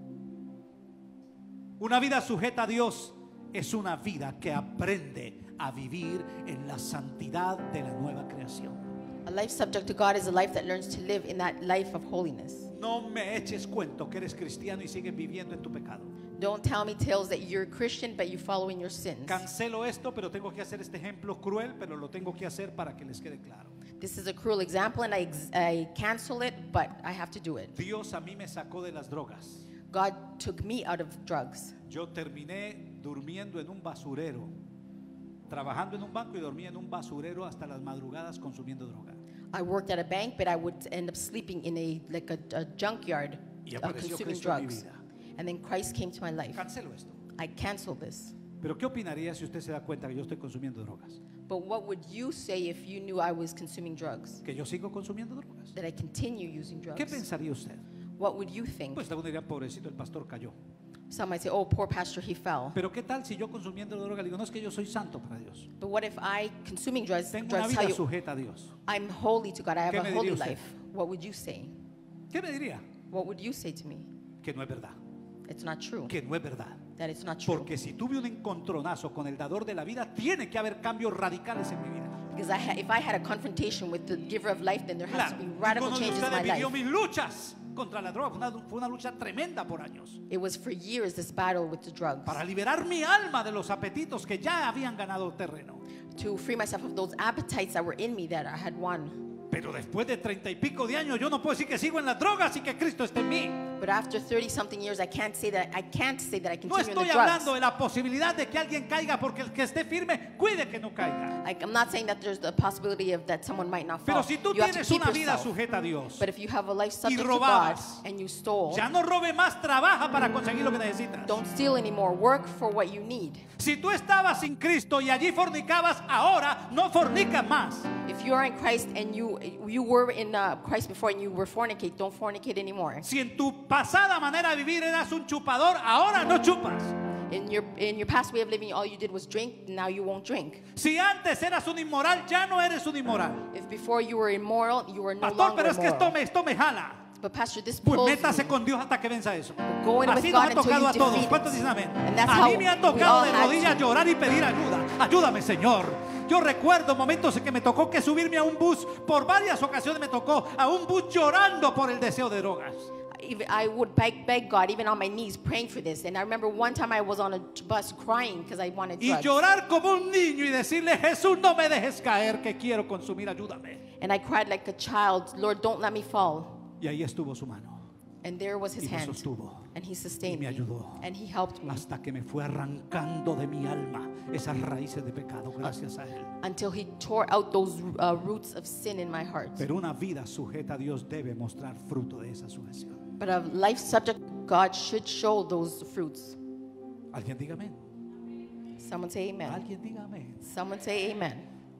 Una vida sujeta a Dios es una vida que aprende a vivir en la santidad de la nueva creación.
A life subject to God is a life that learns to live in that life of holiness.
No me eches cuento que eres cristiano y sigues viviendo en tu pecado.
Don't tell me tales that you're a Christian but you follow in your sins.
Cancelo esto, pero tengo que hacer este ejemplo cruel, pero lo tengo que hacer para que les quede claro.
This is a cruel example and I, ex- I cancel it, but I have to do it.
Dios a mí me sacó de las drogas.
God took me out of drugs.
Yo terminé durmiendo en un basurero, trabajando en un banco y dormía en un basurero hasta las madrugadas consumiendo droga.
I worked at a bank, but I would end up sleeping in a like a, a junkyard,
Y
uh,
apareció
consuming
Cristo en mi
drugs.
vida.
And then Christ came to my life.
Cancelo esto.
I cancel this.
Pero ¿qué opinaría si usted se da cuenta que yo estoy consumiendo drogas?
But what would you say if you knew I was consuming drugs?
¿Que yo sigo consumiendo drogas?
That I continue using drugs?
¿Qué pensaría usted?
What would you think?
Pues algunos dirían, pobrecito, el pastor cayó.
Some might say, oh, poor pastor, he fell.
Pero ¿qué tal si yo consumiendo droga le digo, no es que yo soy santo para Dios?
But what if I, consuming drugs,
Tengo una
drugs tell
vida
you,
sujeta a Dios.
I'm holy to God, I have
¿Qué
a
me
holy
diría usted?
life? What would you say?
¿Qué me diría?
What would you say to me?
Que no es verdad.
It's not true.
Que no es verdad.
That it's not true.
Porque si tuve un encontronazo con el dador de la vida, tiene que haber cambios radicales en mi vida.
Because I ha- if I had a confrontation with the giver of life, then there has
Claro,
to be radical
ninguno de
changes in
ustedes
my
vivió
life.
mis luchas contra la droga. Fue una, fue una lucha tremenda por años.
It was for years this battle with the drugs
Para liberar mi alma de los apetitos que ya habían ganado terreno.
to free myself of those appetites that were in me that I had won.
Pero después de treinta y pico de años, yo no puedo decir que sigo en las drogas y que Cristo está en mí.
But after thirty something years, I can't say that I can't say that I
No
continue in
estoy
the drugs.
hablando de la posibilidad de que alguien caiga, porque el que esté firme, cuide que no caiga.
Like, I'm not saying that there's the possibility of that someone might not fall.
Pero si tú
You have to
tienes
keep
una vida
yourself.
sujeta a Dios,
But if you have a life subject to God
robabas,
and you stole,
ya no robe más, trabaja para conseguir lo que necesitas.
don't steal anymore. Work for what you need.
Si tú estabas sin Cristo y allí fornicabas, ahora no fornicas más.
If you are in Christ and you you were in uh, Christ before and you were fornicate, don't fornicate anymore.
Si en tu pasada manera de vivir eras un chupador, ahora no chupas.
In your in your past way of living, all you did was drink. Now you won't drink.
Si antes eras un inmoral, ya no eres un inmoral.
If before you were immoral, you were no
Pastor,
longer
pero es que
immoral.
esto me, esto me jala.
But pastor, this
Pues
pulls
métase
me.
con Dios hasta que venza eso.
Go in with
Así
God
nos ha
until
tocado
you
a todos.
defeat it.
¿Cuántos dicen amén?
And that's
A
how
mí me ha
we
tocado
all
de
had
rodillas
to.
llorar y pedir ayuda. Ayúdame, Señor. Yo recuerdo momentos en que me tocó que subirme a un bus. Por varias ocasiones me tocó a un bus llorando por el deseo de drogas.
Even I would beg, beg God, even on my knees, praying for this. And I remember one time I was on a bus crying because I wanted
Y
drugs.
llorar como un niño y decirle, Jesús, no me dejes caer, que quiero consumir, ayúdame.
And I cried like a child, Lord, don't let me fall.
Y ahí estuvo su mano.
And there was his
Y me
hand.
sostuvo.
And he sustained
Y me
me.
ayudó.
And he helped me
Hasta que me fue arrancando de mi alma esas raíces de pecado, gracias a Él.
until he tore out those uh, roots of sin in my heart.
Pero una vida sujeta a Dios debe mostrar fruto de esa sujeción.
But a life subject to God should show those fruits.
Alguien diga amén.
Someone say amen.
Alguien diga amén.
Someone say amen.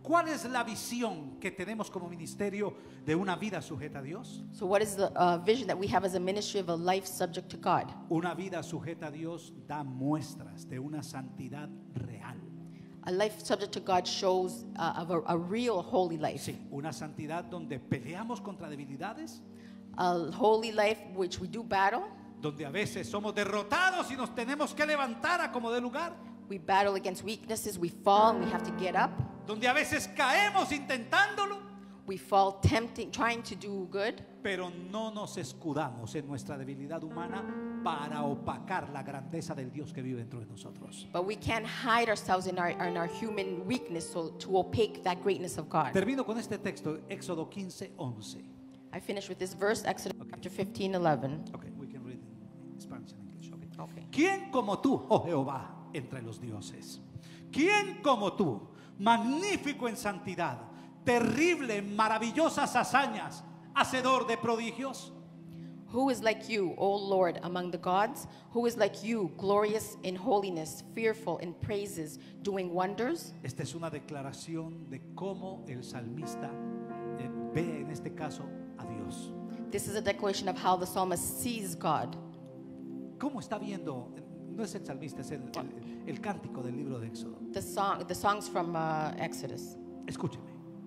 ¿Cuál es la visión que tenemos como ministerio de una vida sujeta a Dios?
So what is the uh, vision that we have as a ministry of a life subject to God?
Una vida sujeta a Dios da muestras de una santidad real.
A life subject to God shows uh, of a, a real holy life.
Sí, una santidad donde peleamos contra debilidades,
A holy life which we do battle.
donde a veces somos derrotados y nos tenemos que levantar a como de lugar,
We battle against weaknesses. We fall and we have to get up.
donde a veces caemos intentándolo,
We fall tempting, trying to do good.
pero no nos escudamos en nuestra debilidad humana para opacar la grandeza del Dios que vive dentro de nosotros.
But we can't hide ourselves in our, in our human weakness so, to opaque that greatness of God.
Termino con este texto, Éxodo quince, once.
I finish with this verse, Exodus
Okay.
chapter fifteen, eleven.
Okay, we can read in Spanish and English. Okay.
Okay.
¿Quién como tú, oh Jehová, entre los dioses? ¿Quién como tú, magnífico en santidad, terrible en maravillosas hazañas, hacedor de prodigios?
Who is like you, O Lord, among the gods? Who is like you, glorious in holiness, fearful in praises, doing wonders?
Esta es una declaración de cómo el salmista eh, ve en este caso a Dios.
This is a declaration of how the psalmist sees God.
¿Cómo está viendo? No es el salmista, es el, el- el cántico del libro de Éxodo.
The song, the songs from uh, Exodus.
Escúcheme.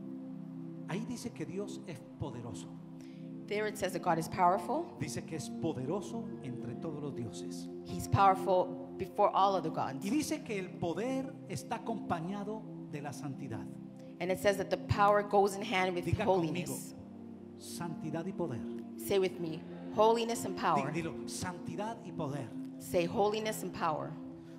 Ahí dice que Dios es poderoso.
There it says that God is powerful.
Dice que es poderoso entre todos los dioses.
He's powerful before all of the gods.
Y dice que el poder está acompañado de la santidad.
And it says that the power goes in hand with
Diga conmigo,
holiness.
santidad y poder.
Say with me, holiness and power.
Dilo, santidad y poder.
Say holiness and power.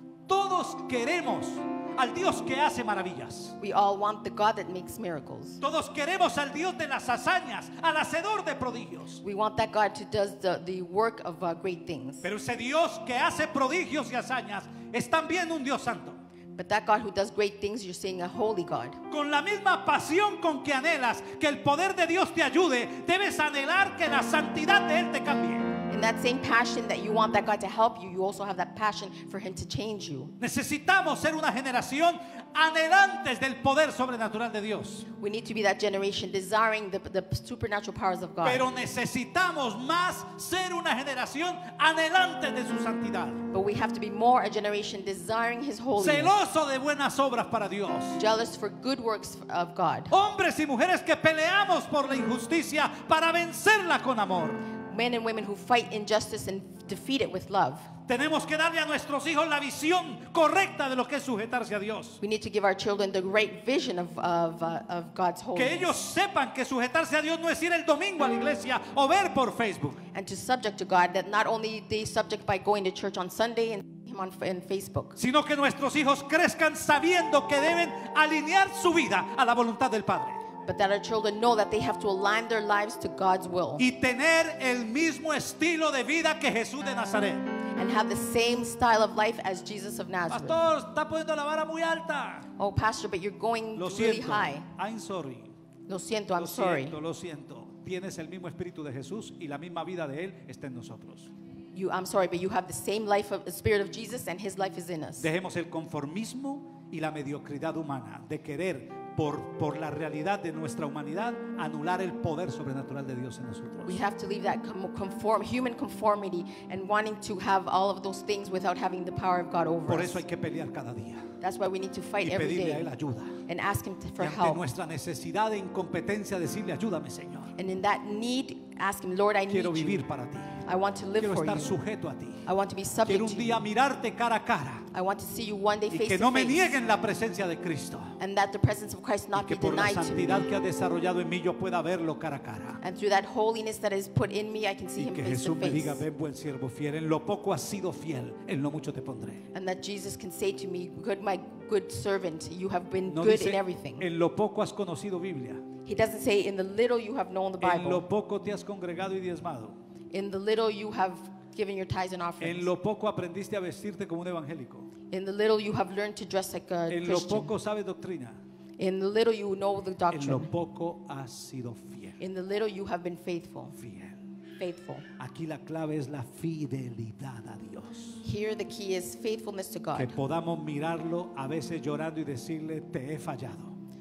Todos queremos al Dios que hace maravillas.
We all want the God that makes miracles.
Todos queremos al Dios de las hazañas, al hacedor de prodigios.
We want that God who does the, the work of uh, great things.
Pero ese Dios que hace prodigios y hazañas es también un Dios santo.
But that God who does great things, you're saying a holy God.
Con la misma pasión con que anhelas que el poder de Dios te ayude, debes anhelar que la santidad de Él te cambie.
In that same passion that you want that God to help you, you also have that passion for Him to change you.
Necesitamos ser una generación anhelantes del poder sobrenatural de Dios.
We need to be that generation desiring the, the supernatural powers of God.
Pero necesitamos más ser una generación anhelante de su santidad.
But we have to be more a generation desiring His holiness.
Celoso de buenas obras para Dios.
Jealous for good works of God.
Hombres y mujeres que peleamos por la injusticia para vencerla con amor.
Men and women who fight injustice and defeat it with love.
Tenemos que darle a nuestros hijos la visión correcta de lo que es sujetarse a Dios.
We need to give our children the right vision of, of, uh, of God's
Que
holiness.
ellos sepan que sujetarse a Dios no es ir el domingo a la iglesia o ver por Facebook.
And to subject to God, that not only they subject by going to church on Sunday and Him on in Facebook,
Sino que nuestros hijos crezcan sabiendo que deben alinear su vida a la voluntad del Padre.
but that our children know that they have to align their lives to God's will
Y tener el mismo estilo de vida que Jesús de Nazaret.
and have the same style of life as Jesus of Nazareth.
Pastor, está poniendo la vara muy alta.
Oh, Pastor, but you're going
Lo
really
siento.
high.
I'm sorry.
Lo siento, I'm
Lo
sorry.
siento, lo siento. Tienes el mismo espíritu de Jesús y la misma vida de Él está en nosotros.
You, I'm sorry, but you have the same life of the Spirit of Jesus, and His life is in us.
Dejemos el conformismo y la mediocridad humana de querer por, por la realidad de nuestra humanidad anular el poder sobrenatural de Dios en nosotros.
We have to leave that com- conform, human conformity and wanting to have all of those things without having the power of God over
Por
us.
eso hay que pelear cada día
That's why we need to fight
y
every
pedirle a Él
day
ayuda.
and ask Him to,
Y
for
ante
help.
nuestra necesidad de incompetencia decirle ayúdame, Señor.
And in that need, ask Him, Lord, I need
Quiero
you.
vivir para ti.
I want to live
Quiero
for
estar
you.
sujeto a ti.
I want to be subject
Quiero un
to
día
you.
mirarte cara a cara
I want to see you one day
y
face
que
to
no me
face.
nieguen la presencia de Cristo.
And that the presence of Christ
Y
not
que
be
por la
denied to me.
santidad que ha desarrollado en mí yo pueda verlo cara a cara.
And through that holiness that is put in me, I can see
Y
Him
que
face
Jesús
to
me diga,
face.
ven buen siervo fiel, en lo poco has sido fiel, en lo mucho te pondré.
And that Jesus can say to me, good, my good servant, you have been
No
good
dice,
in everything.
en lo poco has conocido Biblia,
He doesn't say, in the little you have known the
en
Bible.
lo poco te has congregado y diezmado,
In the little you have given your tithes and offerings.
en lo poco aprendiste a vestirte como un evangélico,
In the little you have learned to dress like a
en lo
Christian.
poco sabes doctrina,
In the little you know the
en lo
doctrine.
poco has sido fiel.
In the little you have been faithful.
Fiel.
Faithful.
Aquí la clave es la fidelidad a Dios.
Here the key is faithfulness to
Que
God.
podamos mirarlo a veces llorando y decirle, te he fallado.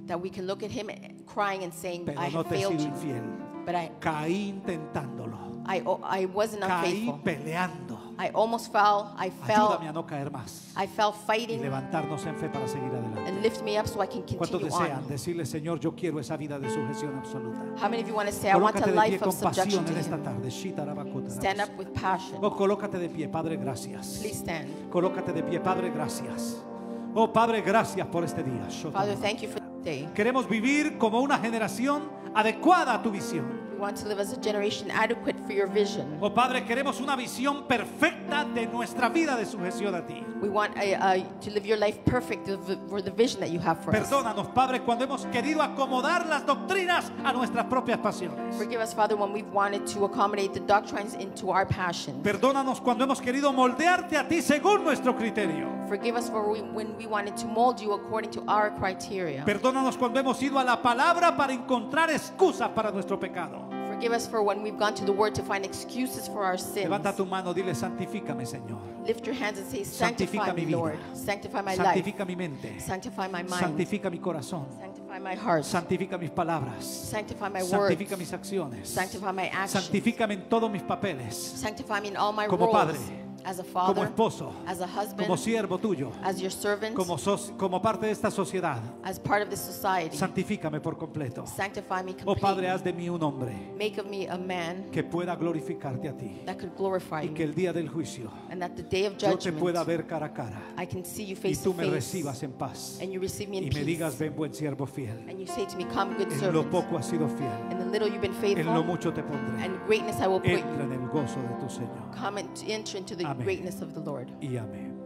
that we can look at him crying and saying,
pero
I
no
have
te he
failed
sido
you.
infiel.
But I,
Caí intentándolo.
I, I wasn't
Caí
unfaithful.
peleando.
I almost fell. I fell.
Ayúdame a no caer más.
I fell
Y
fighting,
levantarnos en fe para seguir adelante.
and lift me up so I can
¿Cuántos
continue
desean
on.
decirle, Señor, yo quiero esa vida de sujeción absoluta?
How many of you want to say, I want
Colócate
a
de pie
life
con
of subjection
pasión
to
en esta
him?
tarde. Shitarabakuta.
Stand up with passion.
Oh, colócate de pie, Padre, gracias.
Please stand.
Colócate de pie, Padre, gracias. Oh, Padre, gracias por este día.
Father, thank you for this day.
Queremos vivir como una generación adecuada a tu visión.
We want to live as a generation adequate for your vision.
Oh, Padre, queremos una visión perfecta de nuestra vida de sujeción a ti.
We want uh, uh, to live your life perfect for the vision that you have for us.
Perdónanos, Padre, cuando hemos querido acomodar las doctrinas a nuestras propias pasiones.
Forgive us, Father, when we've wanted to accommodate the doctrines into our passions.
Perdónanos cuando hemos querido moldearte a ti según nuestro criterio.
Forgive us for we, when we wanted to mold you according to our criteria.
Perdónanos cuando hemos ido a la palabra para encontrar excusas para nuestro pecado.
Forgive us for when we've gone to the Word to find excuses for our sins.
Levanta tu mano, dile, santifícame, Señor.
Lift your hands and say, sanctify
Santifica mi
me,
vida.
Lord. Sanctify my
Santifica
life.
mi mente.
Sanctify my mind.
Santifica mi corazón.
Sanctify my heart.
Santifica mis palabras.
Sanctify my
Santifica
words.
mis acciones.
Sanctify my actions.
Santifícame en todos mis papeles.
Sanctify me in all my
Como
roles.
padre,
As a
Como
father,
esposo.
as a husband,
Como siervo tuyo.
as your servant,
Como, soci- como parte de esta sociedad.
as part of this society.
Santifícame por completo.
Sanctify me
Oh Padre,
completely.
haz de mí un hombre
Make of me a man
que pueda glorificarte a ti.
that could glorify
Y que
you.
el día del juicio
And that the day of
yo te
judgment,
pueda ver cara a cara.
I can see you
Y
face
tú
to
me
face.
recibas en paz.
And you receive me in
Y me digas,
peace.
ven buen siervo fiel.
And you say to me, come good
En lo
servant.
poco has sido fiel.
In the little you've been
En lo
faithful.
mucho te pondré.
And greatness I will put
Entra
you.
en el gozo de tu Señor.
Come and enter into the
Amén.
greatness of the Lord.
Y amén.